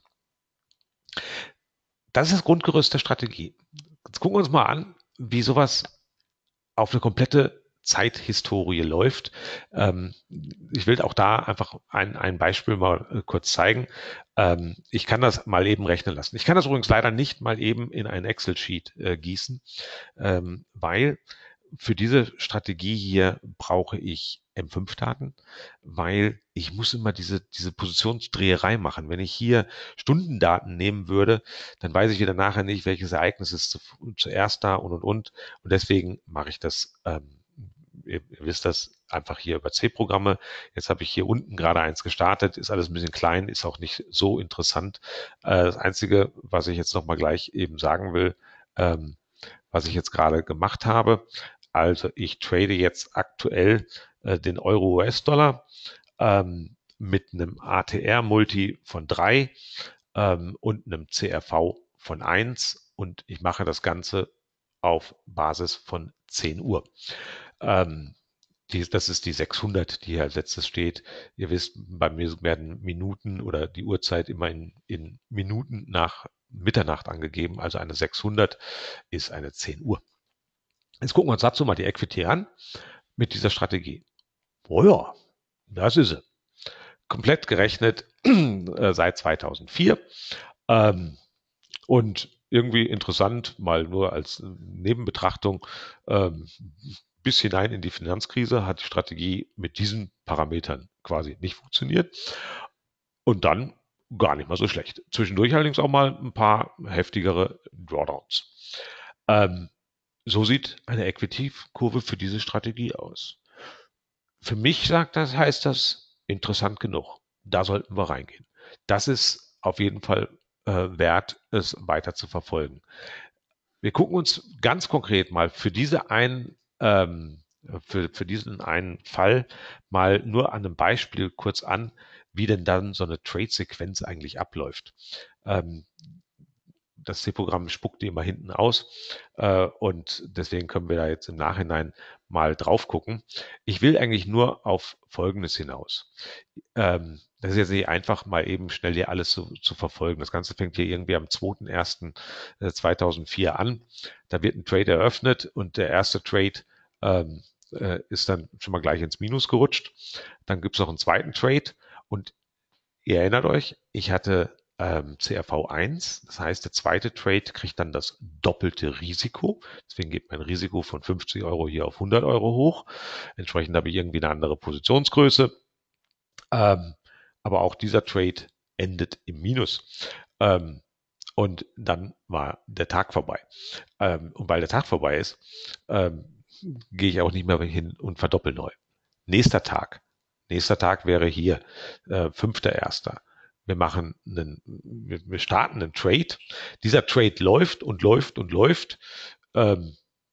Das ist das Grundgerüst der Strategie. Jetzt gucken wir uns mal an, wie sowas auf eine komplette Zeithistorie läuft. Ähm, ich will auch da einfach ein, ein Beispiel mal äh, kurz zeigen. Ähm, ich kann das mal eben rechnen lassen. Ich kann das übrigens leider nicht mal eben in ein Excel-Sheet äh, gießen, ähm, weil für diese Strategie hier brauche ich M fünf Daten, weil ich muss immer diese, diese Positionsdreherei machen. Wenn ich hier Stundendaten nehmen würde, dann weiß ich wieder nachher nicht, welches Ereignis ist zu, zuerst da und und und. Und deswegen mache ich das, ähm, ihr, ihr wisst das, einfach hier über C-Programme. Jetzt habe ich hier unten gerade eins gestartet, ist alles ein bisschen klein, ist auch nicht so interessant. Äh, das Einzige, was ich jetzt nochmal gleich eben sagen will, ähm, was ich jetzt gerade gemacht habe, also ich trade jetzt aktuell äh, den Euro-U S-Dollar ähm, mit einem A T R-Multi von drei ähm, und einem C R V von eins und ich mache das Ganze auf Basis von zehn Uhr. Ähm, die, das ist die sechshundert, die hier als letztes steht. Ihr wisst, bei mir werden Minuten oder die Uhrzeit immer in, in Minuten nach Mitternacht angegeben. Also eine sechshundert ist eine zehn Uhr. Jetzt gucken wir uns dazu mal die Equity an mit dieser Strategie. Oh ja, das ist sie. Komplett gerechnet äh, seit zweitausendvier. Ähm, und irgendwie interessant, mal nur als Nebenbetrachtung, ähm, bis hinein in die Finanzkrise hat die Strategie mit diesen Parametern quasi nicht funktioniert. Und dann gar nicht mal so schlecht. Zwischendurch allerdings auch mal ein paar heftigere Drawdowns. Ähm, so sieht eine Equity-Kurve für diese Strategie aus. Für mich sagt das, heißt das interessant genug. Da sollten wir reingehen. Das ist auf jeden Fall äh, wert, es weiter zu verfolgen. Wir gucken uns ganz konkret mal für diese einen, ähm, für, für diesen einen Fall mal nur an einem Beispiel kurz an, wie denn dann so eine Trade-Sequenz eigentlich abläuft. Ähm, das C-Programm spuckt die immer hinten aus äh, und deswegen können wir da jetzt im Nachhinein mal drauf gucken. Ich will eigentlich nur auf Folgendes hinaus. Ähm, das ist jetzt nicht einfach mal eben schnell hier alles zu, zu verfolgen. Das Ganze fängt hier irgendwie am zweiten ersten zweitausendvier an. Da wird ein Trade eröffnet und der erste Trade ähm, äh, ist dann schon mal gleich ins Minus gerutscht. Dann gibt es noch einen zweiten Trade und ihr erinnert euch, ich hatte ähm, C R V eins, das heißt, der zweite Trade kriegt dann das doppelte Risiko. Deswegen geht mein Risiko von fünfzig Euro hier auf hundert Euro hoch. Entsprechend habe ich irgendwie eine andere Positionsgröße. Ähm, aber auch dieser Trade endet im Minus. Ähm, und dann war der Tag vorbei. Ähm, und weil der Tag vorbei ist, ähm, gehe ich auch nicht mehr hin und verdoppel neu. Nächster Tag. Nächster Tag wäre hier, äh, fünfter erster Wir machen einen, wir, wir starten einen Trade. Dieser Trade läuft und läuft und läuft. Ähm,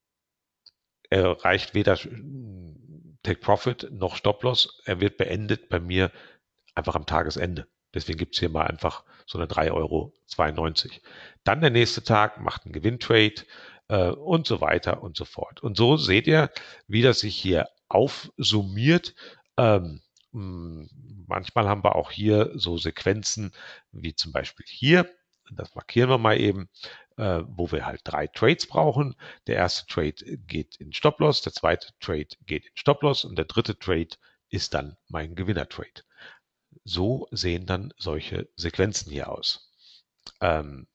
er reicht weder Take Profit noch Stop Loss. Er wird beendet bei mir einfach am Tagesende. Deswegen gibt es hier mal einfach so eine drei Euro zweiundneunzig. Dann der nächste Tag macht einen Gewinntrade äh, und so weiter und so fort. Und so seht ihr, wie das sich hier aufsummiert. Ähm, mh, manchmal haben wir auch hier so Sequenzen wie zum Beispiel hier. Das markieren wir mal eben, äh, wo wir halt drei Trades brauchen. Der erste Trade geht in Stop-Loss, der zweite Trade geht in Stop-Loss und der dritte Trade ist dann mein Gewinner-Trade. So sehen dann solche Sequenzen hier aus. Ähm,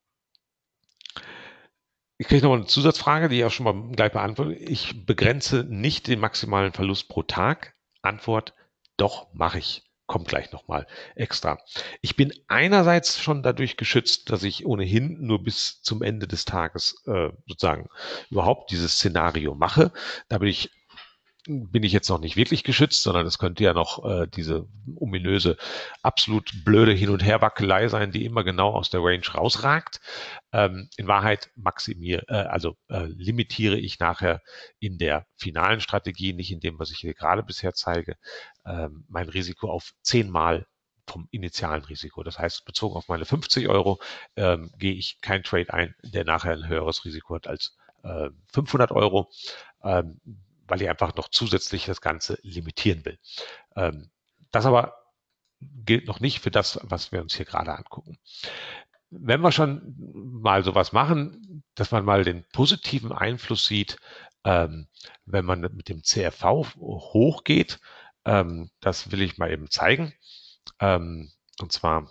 ich kriege noch eine Zusatzfrage, die ich auch schon mal gleich beantworte. Ich begrenze nicht den maximalen Verlust pro Tag. Antwort, doch, mache ich. Kommt gleich nochmal extra. Ich bin einerseits schon dadurch geschützt, dass ich ohnehin nur bis zum Ende des Tages äh, sozusagen überhaupt dieses Szenario mache. Da bin ich bin ich jetzt noch nicht wirklich geschützt, sondern es könnte ja noch äh, diese ominöse, absolut blöde Hin- und Herwackelei sein, die immer genau aus der Range rausragt. Ähm, in Wahrheit maximiere, äh, also äh, limitiere ich nachher in der finalen Strategie, nicht in dem, was ich hier gerade bisher zeige, ähm, mein Risiko auf zehnmal vom initialen Risiko. Das heißt, bezogen auf meine fünfzig Euro ähm, gehe ich kein Trade ein, der nachher ein höheres Risiko hat als äh, fünfhundert Euro. Ähm, weil ich einfach noch zusätzlich das Ganze limitieren will. Ähm, das aber gilt noch nicht für das, was wir uns hier gerade angucken. Wenn wir schon mal sowas machen, dass man mal den positiven Einfluss sieht, ähm, wenn man mit dem C R V hochgeht, ähm, das will ich mal eben zeigen. Ähm, und zwar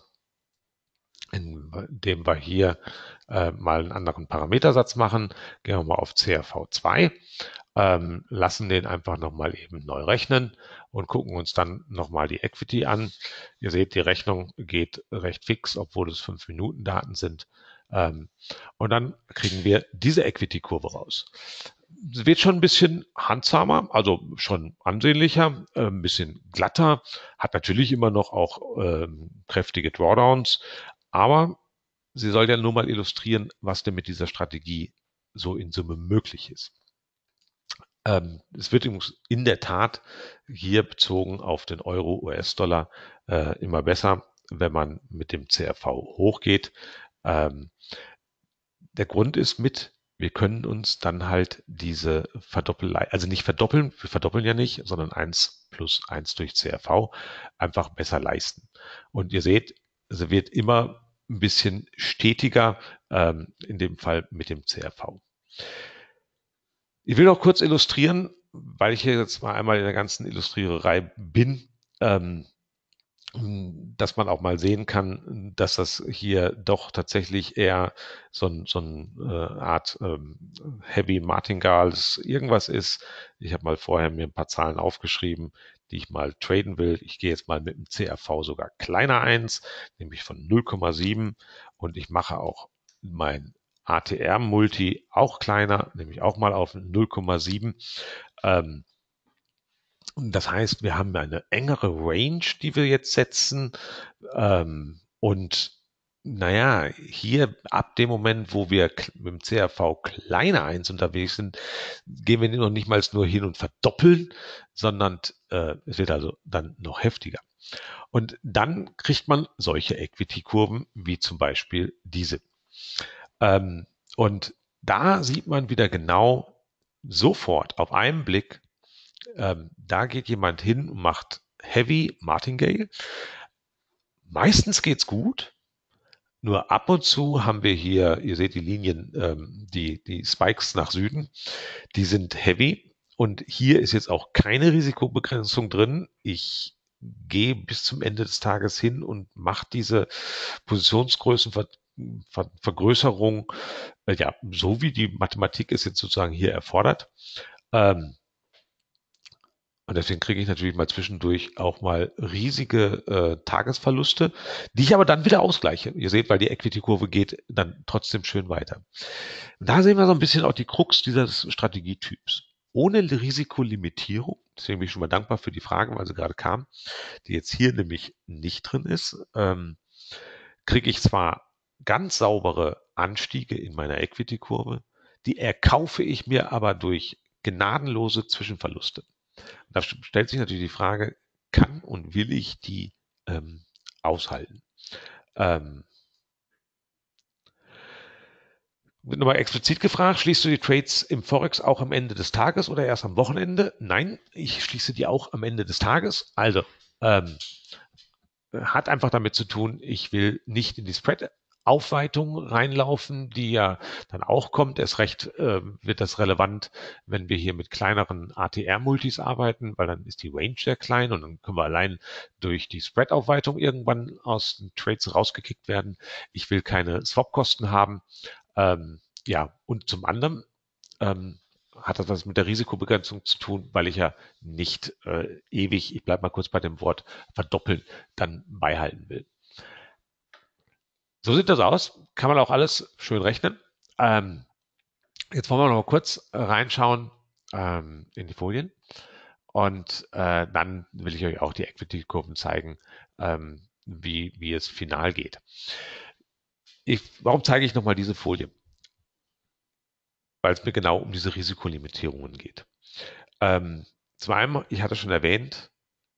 indem wir hier äh, mal einen anderen Parametersatz machen. Gehen wir mal auf C R V zwei, ähm, lassen den einfach nochmal eben neu rechnen und gucken uns dann nochmal die Equity an. Ihr seht, die Rechnung geht recht fix, obwohl es fünf Minuten Daten sind. Ähm, und dann kriegen wir diese Equity-Kurve raus. Es wird schon ein bisschen handsamer, also schon ansehnlicher, äh, ein bisschen glatter, hat natürlich immer noch auch ähm, kräftige Drawdowns, aber sie soll ja nur mal illustrieren, was denn mit dieser Strategie so in Summe möglich ist. Ähm, es wird in der Tat hier bezogen auf den Euro, U S-Dollar äh, immer besser, wenn man mit dem C R V hochgeht. Ähm, der Grund ist mit, wir können uns dann halt diese Verdoppelei, also nicht verdoppeln, wir verdoppeln ja nicht, sondern eins plus eins durch C R V einfach besser leisten. Und ihr seht, es wird immer ein bisschen stetiger, ähm, in dem Fall mit dem C R V. Ich will noch kurz illustrieren, weil ich hier jetzt mal einmal in der ganzen Illustriererei bin, ähm, dass man auch mal sehen kann, dass das hier doch tatsächlich eher so ein, so ein äh, Art ähm, Heavy Martingales irgendwas ist. Ich habe mal vorher mir ein paar Zahlen aufgeschrieben, die ich mal traden will. Ich gehe jetzt mal mit dem C R V sogar kleiner eins, nämlich von null Komma sieben und ich mache auch mein A T R-Multi auch kleiner, nämlich auch mal auf null Komma sieben. Ähm, das heißt, wir haben eine engere Range, die wir jetzt setzen. Ähm, Und naja, hier ab dem Moment, wo wir k- mit dem C R V kleiner eins unterwegs sind, gehen wir noch nicht mal nur hin und verdoppeln, sondern äh, es wird also dann noch heftiger. Und dann kriegt man solche Equity-Kurven wie zum Beispiel diese. Ähm, und da sieht man wieder genau sofort auf einen Blick, ähm, da geht jemand hin und macht Heavy Martingale. Meistens geht's gut. Nur ab und zu haben wir hier, ihr seht die Linien, ähm, die, die Spikes nach Süden, die sind heavy. Und hier ist jetzt auch keine Risikobegrenzung drin. Ich gehe bis zum Ende des Tages hin und mache diese Positionsgrößenvergrößerung, äh, ja, so wie die Mathematik es jetzt sozusagen hier erfordert. Ähm, und deswegen kriege ich natürlich mal zwischendurch auch mal riesige äh, Tagesverluste, die ich aber dann wieder ausgleiche. Ihr seht, weil die Equity-Kurve geht dann trotzdem schön weiter. Und da sehen wir so ein bisschen auch die Krux dieses Strategietyps. Ohne Risikolimitierung, deswegen bin ich schon mal dankbar für die Fragen, weil sie gerade kam, die jetzt hier nämlich nicht drin ist, ähm, kriege ich zwar ganz saubere Anstiege in meiner Equity-Kurve, die erkaufe ich mir aber durch gnadenlose Zwischenverluste. Da stellt sich natürlich die Frage, kann und will ich die ähm, aushalten? Ähm, wird nochmal explizit gefragt, schließt du die Trades im Forex auch am Ende des Tages oder erst am Wochenende? Nein, ich schließe die auch am Ende des Tages. Also, ähm, hat einfach damit zu tun, ich will nicht in die Spread-Aufweitung reinlaufen, die ja dann auch kommt. Erst recht äh, wird das relevant, wenn wir hier mit kleineren A T R-Multis arbeiten, weil dann ist die Range sehr klein und dann können wir allein durch die Spread-Aufweitung irgendwann aus den Trades rausgekickt werden. Ich will keine Swap-Kosten haben. Ähm, ja, und zum anderen ähm, hat das was mit der Risikobegrenzung zu tun, weil ich ja nicht äh, ewig, ich bleibe mal kurz bei dem Wort verdoppeln, dann beihalten will. So sieht das aus. Kann man auch alles schön rechnen. Ähm, jetzt wollen wir noch mal kurz reinschauen ähm, in die Folien. Und äh, dann will ich euch auch die Equity-Kurven zeigen, ähm, wie, wie es final geht. Ich, warum zeige ich nochmal diese Folie? Weil es mir genau um diese Risikolimitierungen geht. Ähm, zum einen, ich hatte schon erwähnt,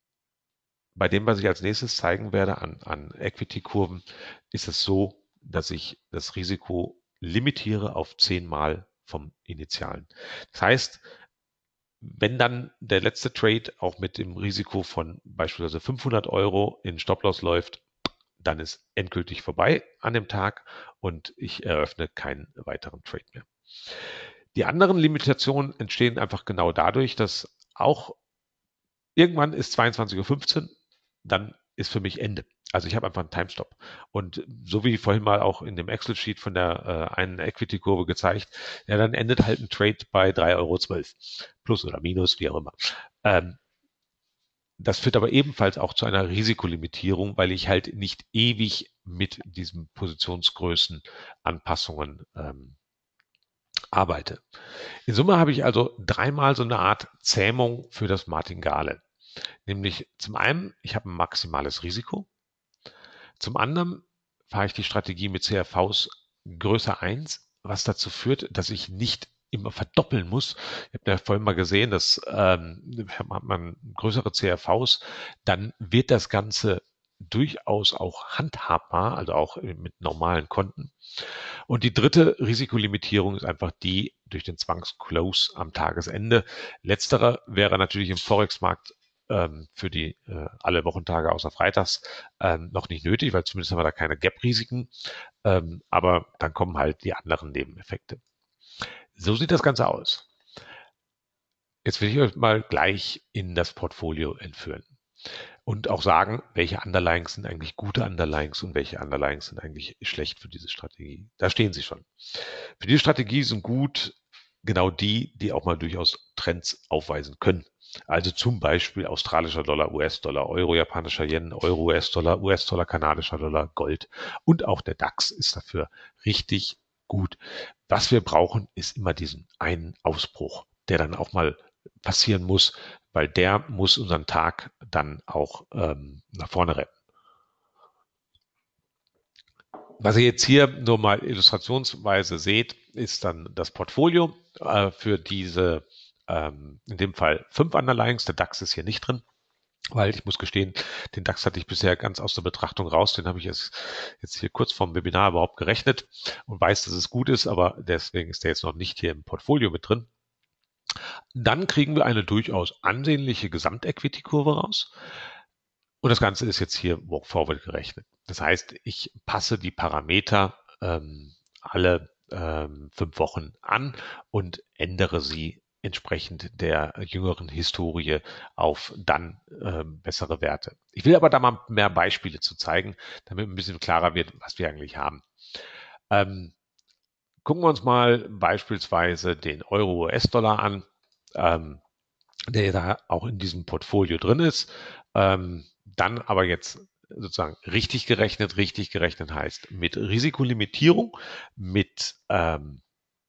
bei dem, was ich als nächstes zeigen werde an, an Equity-Kurven, ist es so, dass ich das Risiko limitiere auf zehnmal vom Initialen. Das heißt, wenn dann der letzte Trade auch mit dem Risiko von beispielsweise fünfhundert Euro in Stop-Loss läuft, dann ist endgültig vorbei an dem Tag und ich eröffne keinen weiteren Trade mehr. Die anderen Limitationen entstehen einfach genau dadurch, dass auch irgendwann ist zweiundzwanzig Uhr fünfzehn, dann ist für mich Ende. Also ich habe einfach einen Timestop. Und so wie vorhin mal auch in dem Excel-Sheet von der äh, einen Equity-Kurve gezeigt, ja, dann endet halt ein Trade bei drei Euro zwölf. Plus oder minus, wie auch immer. Ähm, das führt aber ebenfalls auch zu einer Risikolimitierung, weil ich halt nicht ewig mit diesen Positionsgrößen Anpassungen ähm, arbeite. In Summe habe ich also dreimal so eine Art Zähmung für das Martingale. Nämlich zum einen, ich habe ein maximales Risiko. Zum anderen fahre ich die Strategie mit C R Vs größer eins, was dazu führt, dass ich nicht immer verdoppeln muss. Ich habe ja vorhin mal gesehen, dass ähm, hat man größere C R Vs, dann wird das Ganze durchaus auch handhabbar, also auch mit normalen Konten. Und die dritte Risikolimitierung ist einfach die durch den Zwangsclose am Tagesende. Letzterer wäre natürlich im Forex-Markt ähm, für die äh, alle Wochentage außer Freitags ähm, noch nicht nötig, weil zumindest haben wir da keine Gap-Risiken. Ähm, aber dann kommen halt die anderen Nebeneffekte. So sieht das Ganze aus. Jetzt will ich euch mal gleich in das Portfolio entführen und auch sagen, welche Underlyings sind eigentlich gute Underlyings und welche Underlyings sind eigentlich schlecht für diese Strategie. Da stehen sie schon. Für diese Strategie sind gut genau die, die auch mal durchaus Trends aufweisen können. Also zum Beispiel australischer Dollar, U S-Dollar, Euro, japanischer Yen, Euro, U S-Dollar, U S-Dollar, kanadischer Dollar, Gold und auch der DAX ist dafür richtig gut. Was wir brauchen, ist immer diesen einen Ausbruch, der dann auch mal passieren muss, weil der muss unseren Tag dann auch ähm, nach vorne retten. Was ihr jetzt hier nur mal illustrationsweise seht, ist dann das Portfolio äh, für diese, ähm, in dem Fall fünf Underlyings. Der DAX ist hier nicht drin, weil ich muss gestehen, den DAX hatte ich bisher ganz aus der Betrachtung raus. Den habe ich jetzt, jetzt hier kurz vorm Webinar überhaupt gerechnet und weiß, dass es gut ist, aber deswegen ist der jetzt noch nicht hier im Portfolio mit drin. Dann kriegen wir eine durchaus ansehnliche Gesamtequity-Kurve raus. Und das Ganze ist jetzt hier Walk Forward gerechnet. Das heißt, ich passe die Parameter ähm, alle ähm, fünf Wochen an und ändere sie entsprechend der jüngeren Historie auf dann ähm, bessere Werte. Ich will aber da mal mehr Beispiele zu zeigen, damit ein bisschen klarer wird, was wir eigentlich haben. Ähm, gucken wir uns mal beispielsweise den Euro-U S-Dollar an, ähm, der da auch in diesem Portfolio drin ist. Ähm, dann aber jetzt sozusagen richtig gerechnet. Richtig gerechnet heißt mit Risikolimitierung, mit ähm,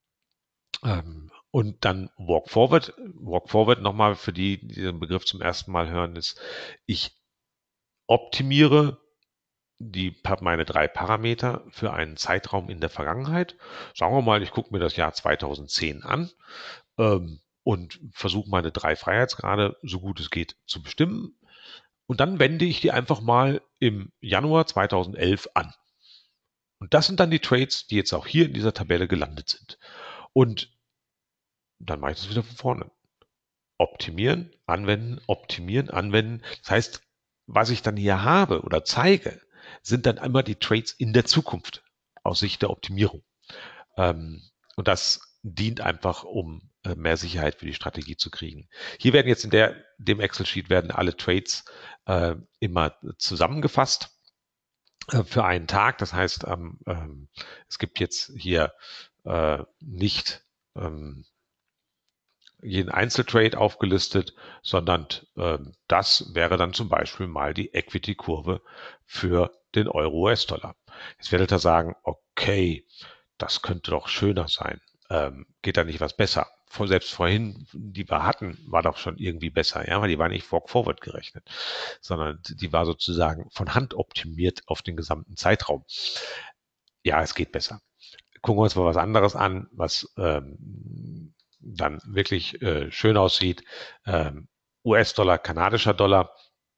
ähm, und dann Walk Forward. Walk Forward nochmal für die, die den Begriff zum ersten Mal hören, ist, ich optimiere die, meine drei Parameter für einen Zeitraum in der Vergangenheit. Sagen wir mal, ich gucke mir das Jahr zweitausendzehn an ähm, und versuche meine drei Freiheitsgrade so gut es geht zu bestimmen. Und dann wende ich die einfach mal im Januar zweitausendelf an. Und das sind dann die Trades, die jetzt auch hier in dieser Tabelle gelandet sind. Und dann mache ich das wieder von vorne. Optimieren, anwenden, optimieren, anwenden. Das heißt, was ich dann hier habe oder zeige, sind dann immer die Trades in der Zukunft aus Sicht der Optimierung. Ähm, und das dient einfach, um äh, mehr Sicherheit für die Strategie zu kriegen. Hier werden jetzt in der, dem Excel-Sheet werden alle Trades äh, immer zusammengefasst äh, für einen Tag. Das heißt, ähm, ähm, es gibt jetzt hier äh, nicht ähm, jeden Einzeltrade aufgelistet, sondern äh, das wäre dann zum Beispiel mal die Equity-Kurve für den Euro-U S-Dollar. Jetzt werdet ihr sagen, okay, das könnte doch schöner sein. Ähm, geht da nicht was besser? Vor, selbst vorhin, die wir hatten, war doch schon irgendwie besser, ja, weil die war nicht Walk Forward gerechnet, sondern die war sozusagen von Hand optimiert auf den gesamten Zeitraum. Ja, es geht besser. Gucken wir uns mal was anderes an, was ähm, dann wirklich äh, schön aussieht. Ähm, U S-Dollar, kanadischer Dollar,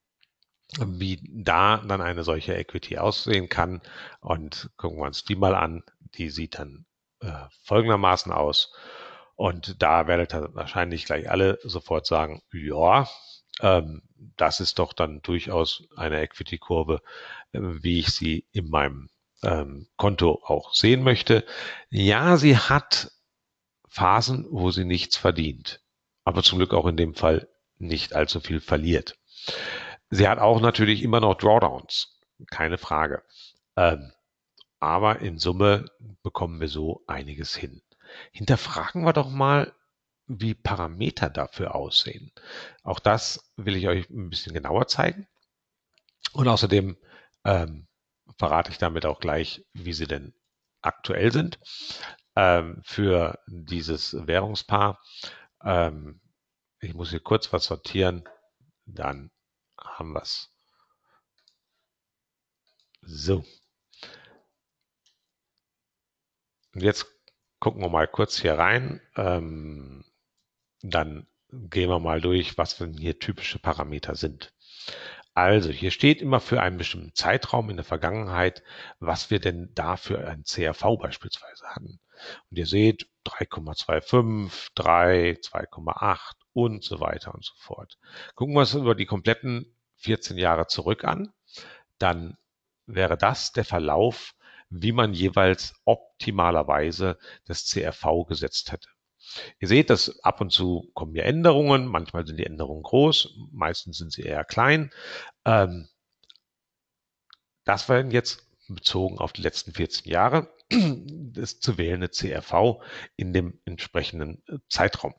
wie da dann eine solche Equity aussehen kann. Und gucken wir uns die mal an. Die sieht dann äh, folgendermaßen aus. Und da werdet ihr wahrscheinlich gleich alle sofort sagen, ja, ähm, das ist doch dann durchaus eine Equity-Kurve, äh, wie ich sie in meinem ähm, Konto auch sehen möchte. Ja, sie hat Phasen, wo sie nichts verdient, aber zum Glück auch in dem Fall nicht allzu viel verliert. Sie hat auch natürlich immer noch Drawdowns, keine Frage. Ähm, aber in Summe bekommen wir so einiges hin. Hinterfragen wir doch mal, wie Parameter dafür aussehen. Auch das will ich euch ein bisschen genauer zeigen. Und außerdem ähm, verrate ich damit auch gleich, wie sie denn aktuell sind ähm, für dieses Währungspaar. Ähm, ich muss hier kurz was sortieren, dann haben wir es. So. Und jetzt gucken wir mal kurz hier rein. Ähm, dann gehen wir mal durch, was denn hier typische Parameter sind. Also hier steht immer für einen bestimmten Zeitraum in der Vergangenheit, was wir denn da für ein C R V beispielsweise hatten. Und ihr seht drei Komma fünfundzwanzig, drei, zwei Komma acht und so weiter und so fort. Gucken wir uns über die kompletten vierzehn Jahre zurück an, dann wäre das der Verlauf, wie man jeweils optimalerweise das C R V gesetzt hätte. Ihr seht, dass ab und zu kommen hier Änderungen. Manchmal sind die Änderungen groß, meistens sind sie eher klein. Ähm, das wären jetzt bezogen auf die letzten vierzehn Jahre das zu wählende C R V in dem entsprechenden Zeitraum.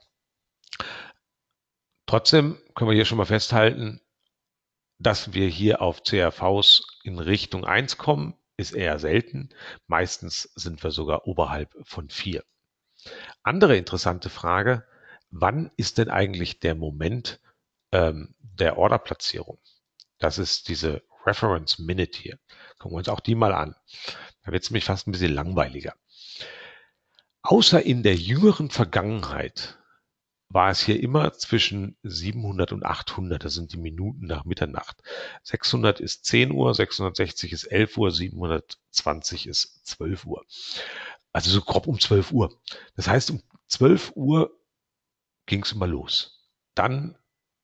Trotzdem können wir hier schon mal festhalten, dass wir hier auf C R Vs in Richtung eins kommen, ist eher selten. Meistens sind wir sogar oberhalb von vier. Andere interessante Frage, wann ist denn eigentlich der Moment ähm, der Orderplatzierung? Das ist diese Reference Minute hier. Gucken wir uns auch die mal an. Da wird es nämlich fast ein bisschen langweiliger. Außer in der jüngeren Vergangenheit war es hier immer zwischen siebenhundert und achthundert. Das sind die Minuten nach Mitternacht. sechshundert ist zehn Uhr, sechshundertsechzig ist elf Uhr, siebenhundertzwanzig ist zwölf Uhr. Also so grob um zwölf Uhr. Das heißt, um zwölf Uhr ging es immer los. Dann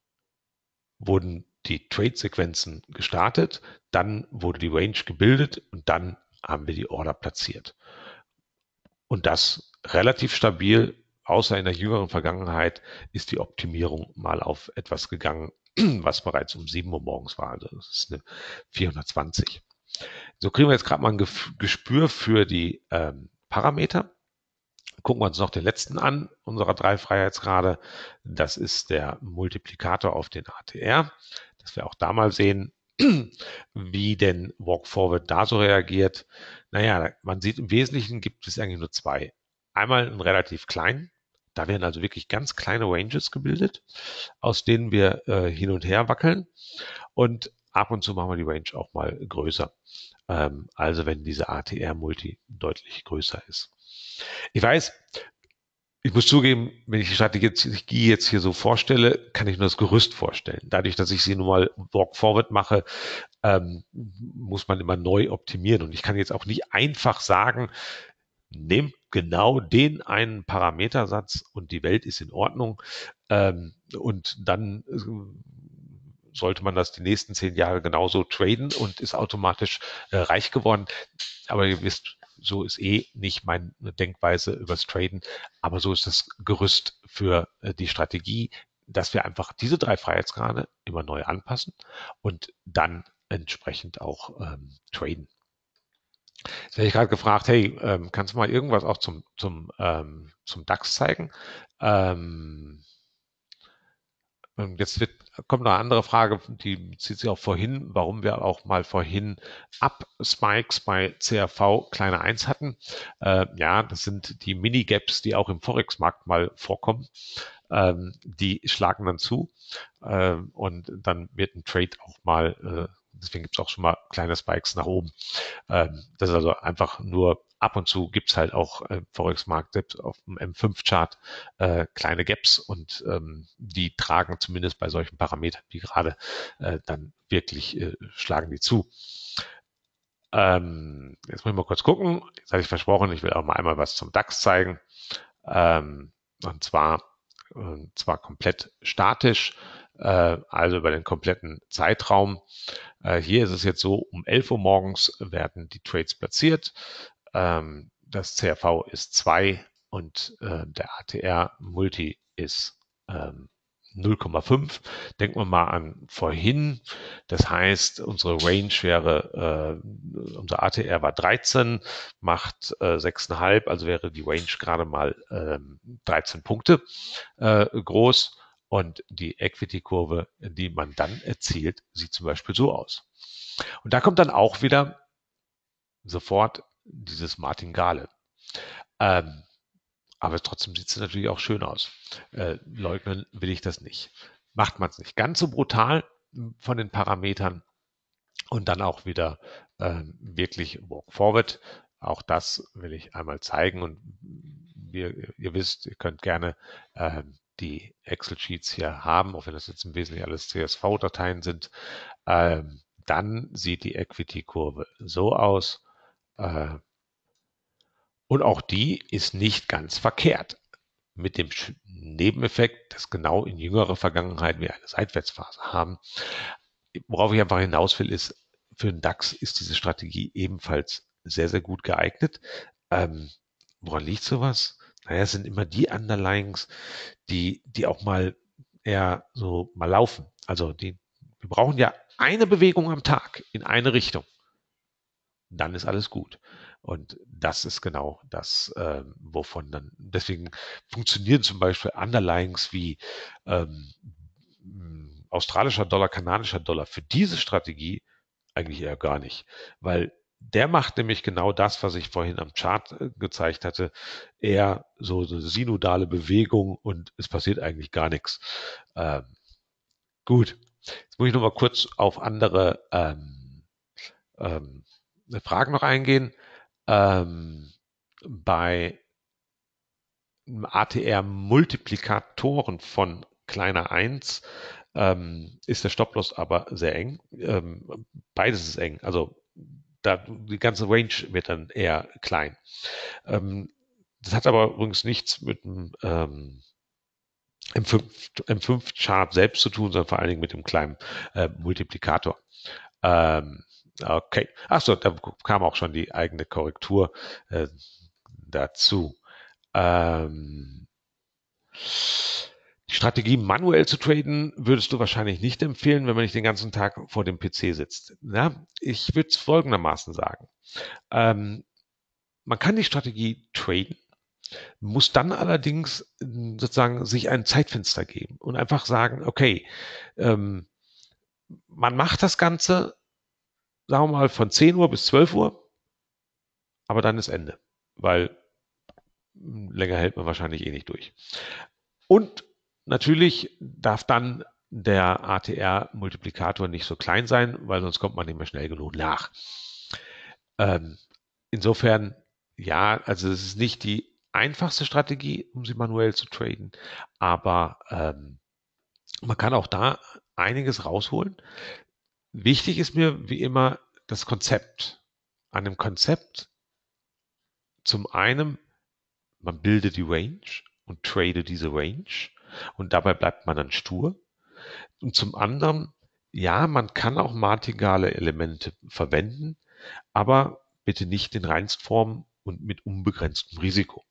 wurden die Trade-Sequenzen gestartet, dann wurde die Range gebildet und dann haben wir die Order platziert. Und das relativ stabil, außer in der jüngeren Vergangenheit ist die Optimierung mal auf etwas gegangen, was bereits um sieben Uhr morgens war. Also das ist eine vierhundertzwanzig. So kriegen wir jetzt gerade mal ein Gespür für die ähm, Parameter. Gucken wir uns noch den letzten an, unserer drei Freiheitsgrade. Das ist der Multiplikator auf den A T R, dass wir auch da mal sehen, wie denn Walk Forward da so reagiert. Naja, man sieht, im Wesentlichen gibt es eigentlich nur zwei. Einmal einen relativ kleinen, da werden also wirklich ganz kleine Ranges gebildet, aus denen wir äh, hin und her wackeln, und ab und zu machen wir die Range auch mal größer. Ähm, also wenn diese A T R-Multi deutlich größer ist. Ich weiß, ich muss zugeben, wenn ich die Strategie jetzt hier so vorstelle, kann ich nur das Gerüst vorstellen. Dadurch, dass ich sie nun mal Walk Forward mache, ähm, muss man immer neu optimieren. Und ich kann jetzt auch nicht einfach sagen, nehmt genau den einen Parametersatz und die Welt ist in Ordnung. Ähm, und dann äh, sollte man das die nächsten zehn Jahre genauso traden und ist automatisch äh, reich geworden. Aber ihr wisst, so ist eh nicht meine Denkweise übers Traden, aber so ist das Gerüst für äh, die Strategie, dass wir einfach diese drei Freiheitsgrade immer neu anpassen und dann entsprechend auch ähm, traden. Jetzt hätte ich gerade gefragt, hey, ähm, kannst du mal irgendwas auch zum, zum, ähm, zum DAX zeigen? Ähm, Jetzt wird, kommt noch eine andere Frage, die bezieht sich auch vorhin, warum wir auch mal vorhin Up-Spikes bei C R V kleine eins hatten. Äh, ja, das sind die Mini-Gaps, die auch im Forex-Markt mal vorkommen. Ähm, die schlagen dann zu äh, und dann wird ein Trade auch mal, äh, deswegen gibt es auch schon mal kleine Spikes nach oben. Ähm, das ist also einfach nur, ab und zu gibt es halt auch im Forex-Markt, selbst auf dem M fünf Chart, äh, kleine Gaps, und ähm, die tragen zumindest bei solchen Parametern wie gerade äh, dann wirklich, äh, schlagen die zu. Ähm, jetzt muss ich mal kurz gucken. Jetzt hatte ich versprochen, ich will auch mal einmal was zum DAX zeigen. Ähm, und zwar, und zwar komplett statisch, äh, also über den kompletten Zeitraum. Äh, hier ist es jetzt so, um elf Uhr morgens werden die Trades platziert. Ähm, das C R V ist zwei und äh, der A T R-Multi ist ähm, null Komma fünf. Denken wir mal an vorhin. Das heißt, unsere Range wäre, äh, unser A T R war dreizehn, macht äh, sechs Komma fünf, also wäre die Range gerade mal äh, dreizehn Punkte äh, groß. Und die Equity-Kurve, die man dann erzielt, sieht zum Beispiel so aus. Und da kommt dann auch wieder sofort dieses Martingale. Ähm, aber trotzdem sieht es natürlich auch schön aus. Äh, leugnen will ich das nicht. Macht man es nicht ganz so brutal von den Parametern und dann auch wieder äh, wirklich Walk Forward. Auch das will ich einmal zeigen, und wir, ihr wisst, ihr könnt gerne äh, die Excel-Sheets hier haben, auch wenn das jetzt im Wesentlichen alles C S V-Dateien sind. Ähm, dann sieht die Equity-Kurve so aus. Äh, und auch die ist nicht ganz verkehrt. Mit dem Nebeneffekt, dass genau in jüngerer Vergangenheit wir eine Seitwärtsphase haben. Worauf ich einfach hinaus will, ist, für den DAX ist diese Strategie ebenfalls sehr, sehr gut geeignet. Ähm, woran liegt sowas? Naja, es sind immer die Underlyings, die, die auch mal eher so mal laufen. Also die, wir brauchen ja eine Bewegung am Tag in eine Richtung. Dann ist alles gut. Und das ist genau das, äh, wovon dann, deswegen funktionieren zum Beispiel Underlyings wie ähm, australischer Dollar, kanadischer Dollar für diese Strategie eigentlich eher gar nicht, weil der macht nämlich genau das, was ich vorhin am Chart äh, gezeigt hatte, eher so, so sinudale Bewegung, und es passiert eigentlich gar nichts. Ähm, gut, jetzt muss ich noch mal kurz auf andere ähm, ähm, Fragen noch eingehen. Ähm, bei A T R-Multiplikatoren von kleiner eins ähm, ist der Stop-Loss aber sehr eng. Ähm, beides ist eng. Also da, die ganze Range wird dann eher klein. Ähm, das hat aber übrigens nichts mit dem ähm, M fünf Chart selbst zu tun, sondern vor allen Dingen mit dem kleinen äh, Multiplikator. Ähm, okay. Achso, da kam auch schon die eigene Korrektur äh, dazu. Ähm, die Strategie manuell zu traden würdest du wahrscheinlich nicht empfehlen, wenn man nicht den ganzen Tag vor dem P C sitzt. Ja, ich würde es folgendermaßen sagen. Ähm, man kann die Strategie traden, muss dann allerdings ähm, sozusagen sich ein Zeitfenster geben und einfach sagen, okay, ähm, man macht das Ganze, sagen wir mal, von zehn Uhr bis zwölf Uhr, aber dann ist Ende, weil mh, länger hält man wahrscheinlich eh nicht durch. Und natürlich darf dann der A T R-Multiplikator nicht so klein sein, weil sonst kommt man nicht mehr schnell genug nach. Ähm, insofern, ja, also es ist nicht die einfachste Strategie, um sie manuell zu traden, aber ähm, man kann auch da einiges rausholen. Wichtig ist mir wie immer das Konzept. An dem Konzept zum einen, man bildet die Range und trade diese Range und dabei bleibt man dann stur. Und zum anderen, ja, man kann auch martingale Elemente verwenden, aber bitte nicht in Reinstform und mit unbegrenztem Risiko.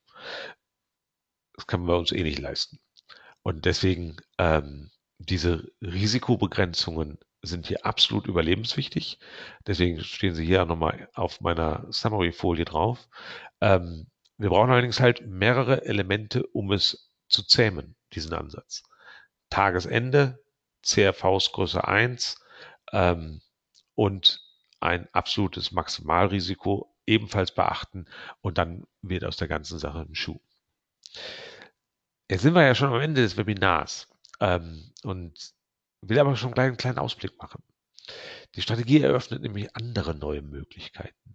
Das können wir uns eh nicht leisten. Und deswegen, ähm, diese Risikobegrenzungen sind hier absolut überlebenswichtig. Deswegen stehen sie hier auch nochmal auf meiner Summary-Folie drauf. Ähm, wir brauchen allerdings halt mehrere Elemente, um es zu zähmen, diesen Ansatz. Tagesende, C R Vs Größe eins ähm, und ein absolutes Maximalrisiko ebenfalls beachten und dann wird aus der ganzen Sache ein Schuh. Jetzt sind wir ja schon am Ende des Webinars ähm, und will aber schon gleich einen kleinen Ausblick machen. Die Strategie eröffnet nämlich andere neue Möglichkeiten.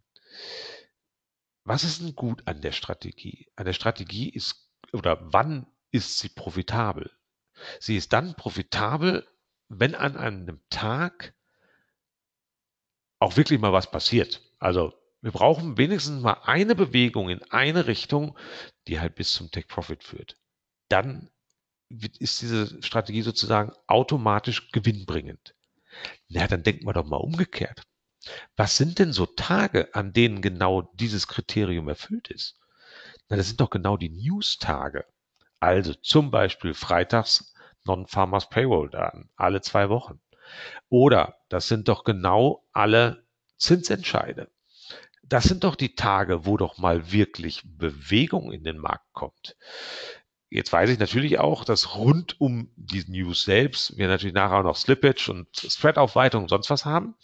Was ist denn gut an der Strategie? An der Strategie ist, oder wann ist sie profitabel? Sie ist dann profitabel, wenn an einem Tag auch wirklich mal was passiert. Also wir brauchen wenigstens mal eine Bewegung in eine Richtung, die halt bis zum Take Profit führt. Dann ist diese Strategie sozusagen automatisch gewinnbringend. Na, dann denken wir doch mal umgekehrt. Was sind denn so Tage, an denen genau dieses Kriterium erfüllt ist? Na, das sind doch genau die News-Tage. Also zum Beispiel freitags Non-Farmers Payroll-Daten, alle zwei Wochen. Oder das sind doch genau alle Zinsentscheide. Das sind doch die Tage, wo doch mal wirklich Bewegung in den Markt kommt. Jetzt weiß ich natürlich auch, dass rund um die News selbst wir natürlich nachher auch noch Slippage und Spread-Aufweitung und sonst was haben.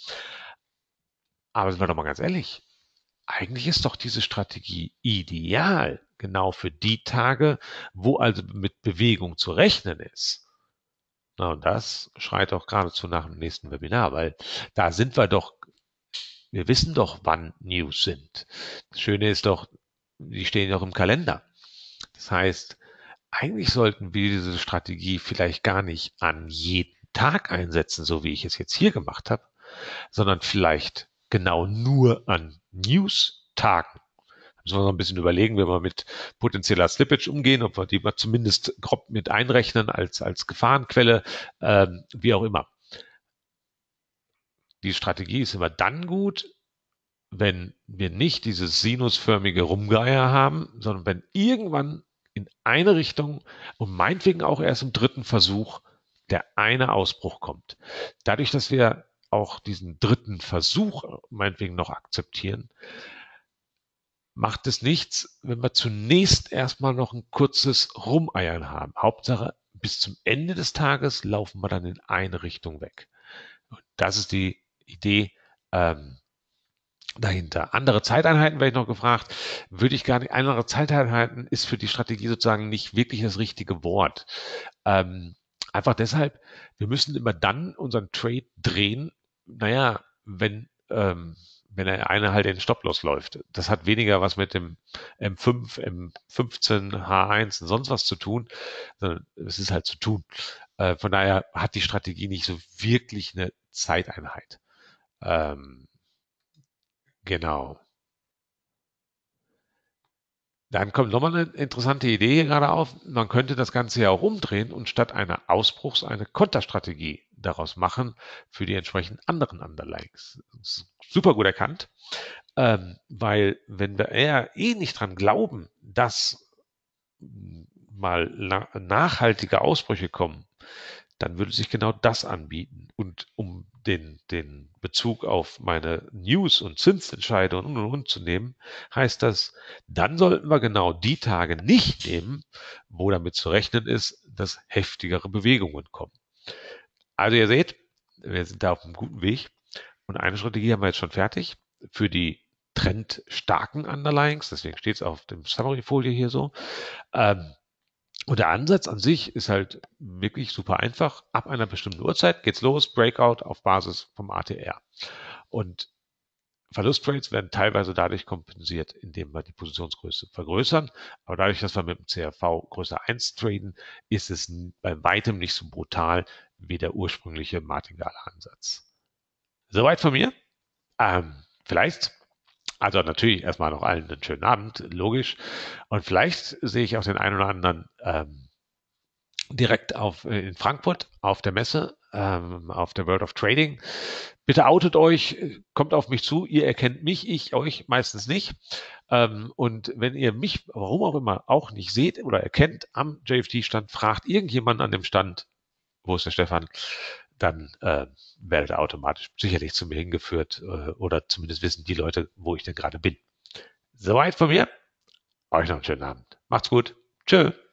Aber sind wir doch mal ganz ehrlich, eigentlich ist doch diese Strategie ideal, genau für die Tage, wo also mit Bewegung zu rechnen ist. Na, und das schreit auch geradezu nach dem nächsten Webinar, weil da sind wir doch, wir wissen doch, wann News sind. Das Schöne ist doch, die stehen doch im Kalender. Das heißt, eigentlich sollten wir diese Strategie vielleicht gar nicht an jeden Tag einsetzen, so wie ich es jetzt hier gemacht habe, sondern vielleicht genau nur an News-Tagen. Müssen wir noch ein bisschen überlegen, wenn wir mit potenzieller Slippage umgehen, ob wir die mal zumindest grob mit einrechnen als, als Gefahrenquelle, ähm, wie auch immer. Die Strategie ist immer dann gut, wenn wir nicht dieses sinusförmige Rumgeier haben, sondern wenn irgendwann in eine Richtung und meinetwegen auch erst im dritten Versuch der eine Ausbruch kommt. Dadurch, dass wir auch diesen dritten Versuch meinetwegen noch akzeptieren, macht es nichts, wenn wir zunächst erstmal noch ein kurzes Rumeiern haben. Hauptsache, bis zum Ende des Tages laufen wir dann in eine Richtung weg. Und das ist die Idee ähm, dahinter. Andere Zeiteinheiten werde ich noch gefragt, würde ich gar nicht, andere Zeiteinheiten ist für die Strategie sozusagen nicht wirklich das richtige Wort. Ähm, einfach deshalb, wir müssen immer dann unseren Trade drehen, naja, wenn ähm, wenn der eine halt in den Stop-Loss läuft. Das hat weniger was mit dem M fünf, M fünfzehn, H eins und sonst was zu tun, sondern es ist halt zu tun. Äh, von daher hat die Strategie nicht so wirklich eine Zeiteinheit. Ähm, genau. Dann kommt nochmal eine interessante Idee hier gerade auf. Man könnte das Ganze ja auch umdrehen und statt einer Ausbruchs- eine Konterstrategie daraus machen für die entsprechend anderen Underlyings. Super gut erkannt, ähm, weil wenn wir eher eh nicht dran glauben, dass mal na nachhaltige Ausbrüche kommen, dann würde sich genau das anbieten. Und um den, den Bezug auf meine News und Zinsentscheide und, und, und zu nehmen, heißt das, dann sollten wir genau die Tage nicht nehmen, wo damit zu rechnen ist, dass heftigere Bewegungen kommen. Also ihr seht, wir sind da auf einem guten Weg. Und eine Strategie haben wir jetzt schon fertig für die trendstarken Underlyings. Deswegen steht es auf dem Summary-Folie hier so. Ähm, und der Ansatz an sich ist halt wirklich super einfach. Ab einer bestimmten Uhrzeit geht's los, Breakout auf Basis vom A T R. Und Verlustrates werden teilweise dadurch kompensiert, indem wir die Positionsgröße vergrößern. Aber dadurch, dass wir mit dem C R V Größe eins traden, ist es bei weitem nicht so brutal wie der ursprüngliche Martingale-Ansatz. Soweit von mir. Ähm, vielleicht, also natürlich erstmal noch allen einen schönen Abend, logisch. Und vielleicht sehe ich auch den einen oder anderen ähm, direkt auf, äh, in Frankfurt auf der Messe, ähm, auf der World of Trading. Bitte outet euch, kommt auf mich zu. Ihr erkennt mich, ich euch meistens nicht. Ähm, und wenn ihr mich, warum auch immer, auch nicht seht oder erkennt am J F T-Stand, fragt irgendjemand an dem Stand, wo ist der Stefan, dann äh, werdet ihr automatisch sicherlich zu mir hingeführt äh, oder zumindest wissen die Leute, wo ich denn gerade bin. Soweit von mir. Euch noch einen schönen Abend. Macht's gut. Tschö.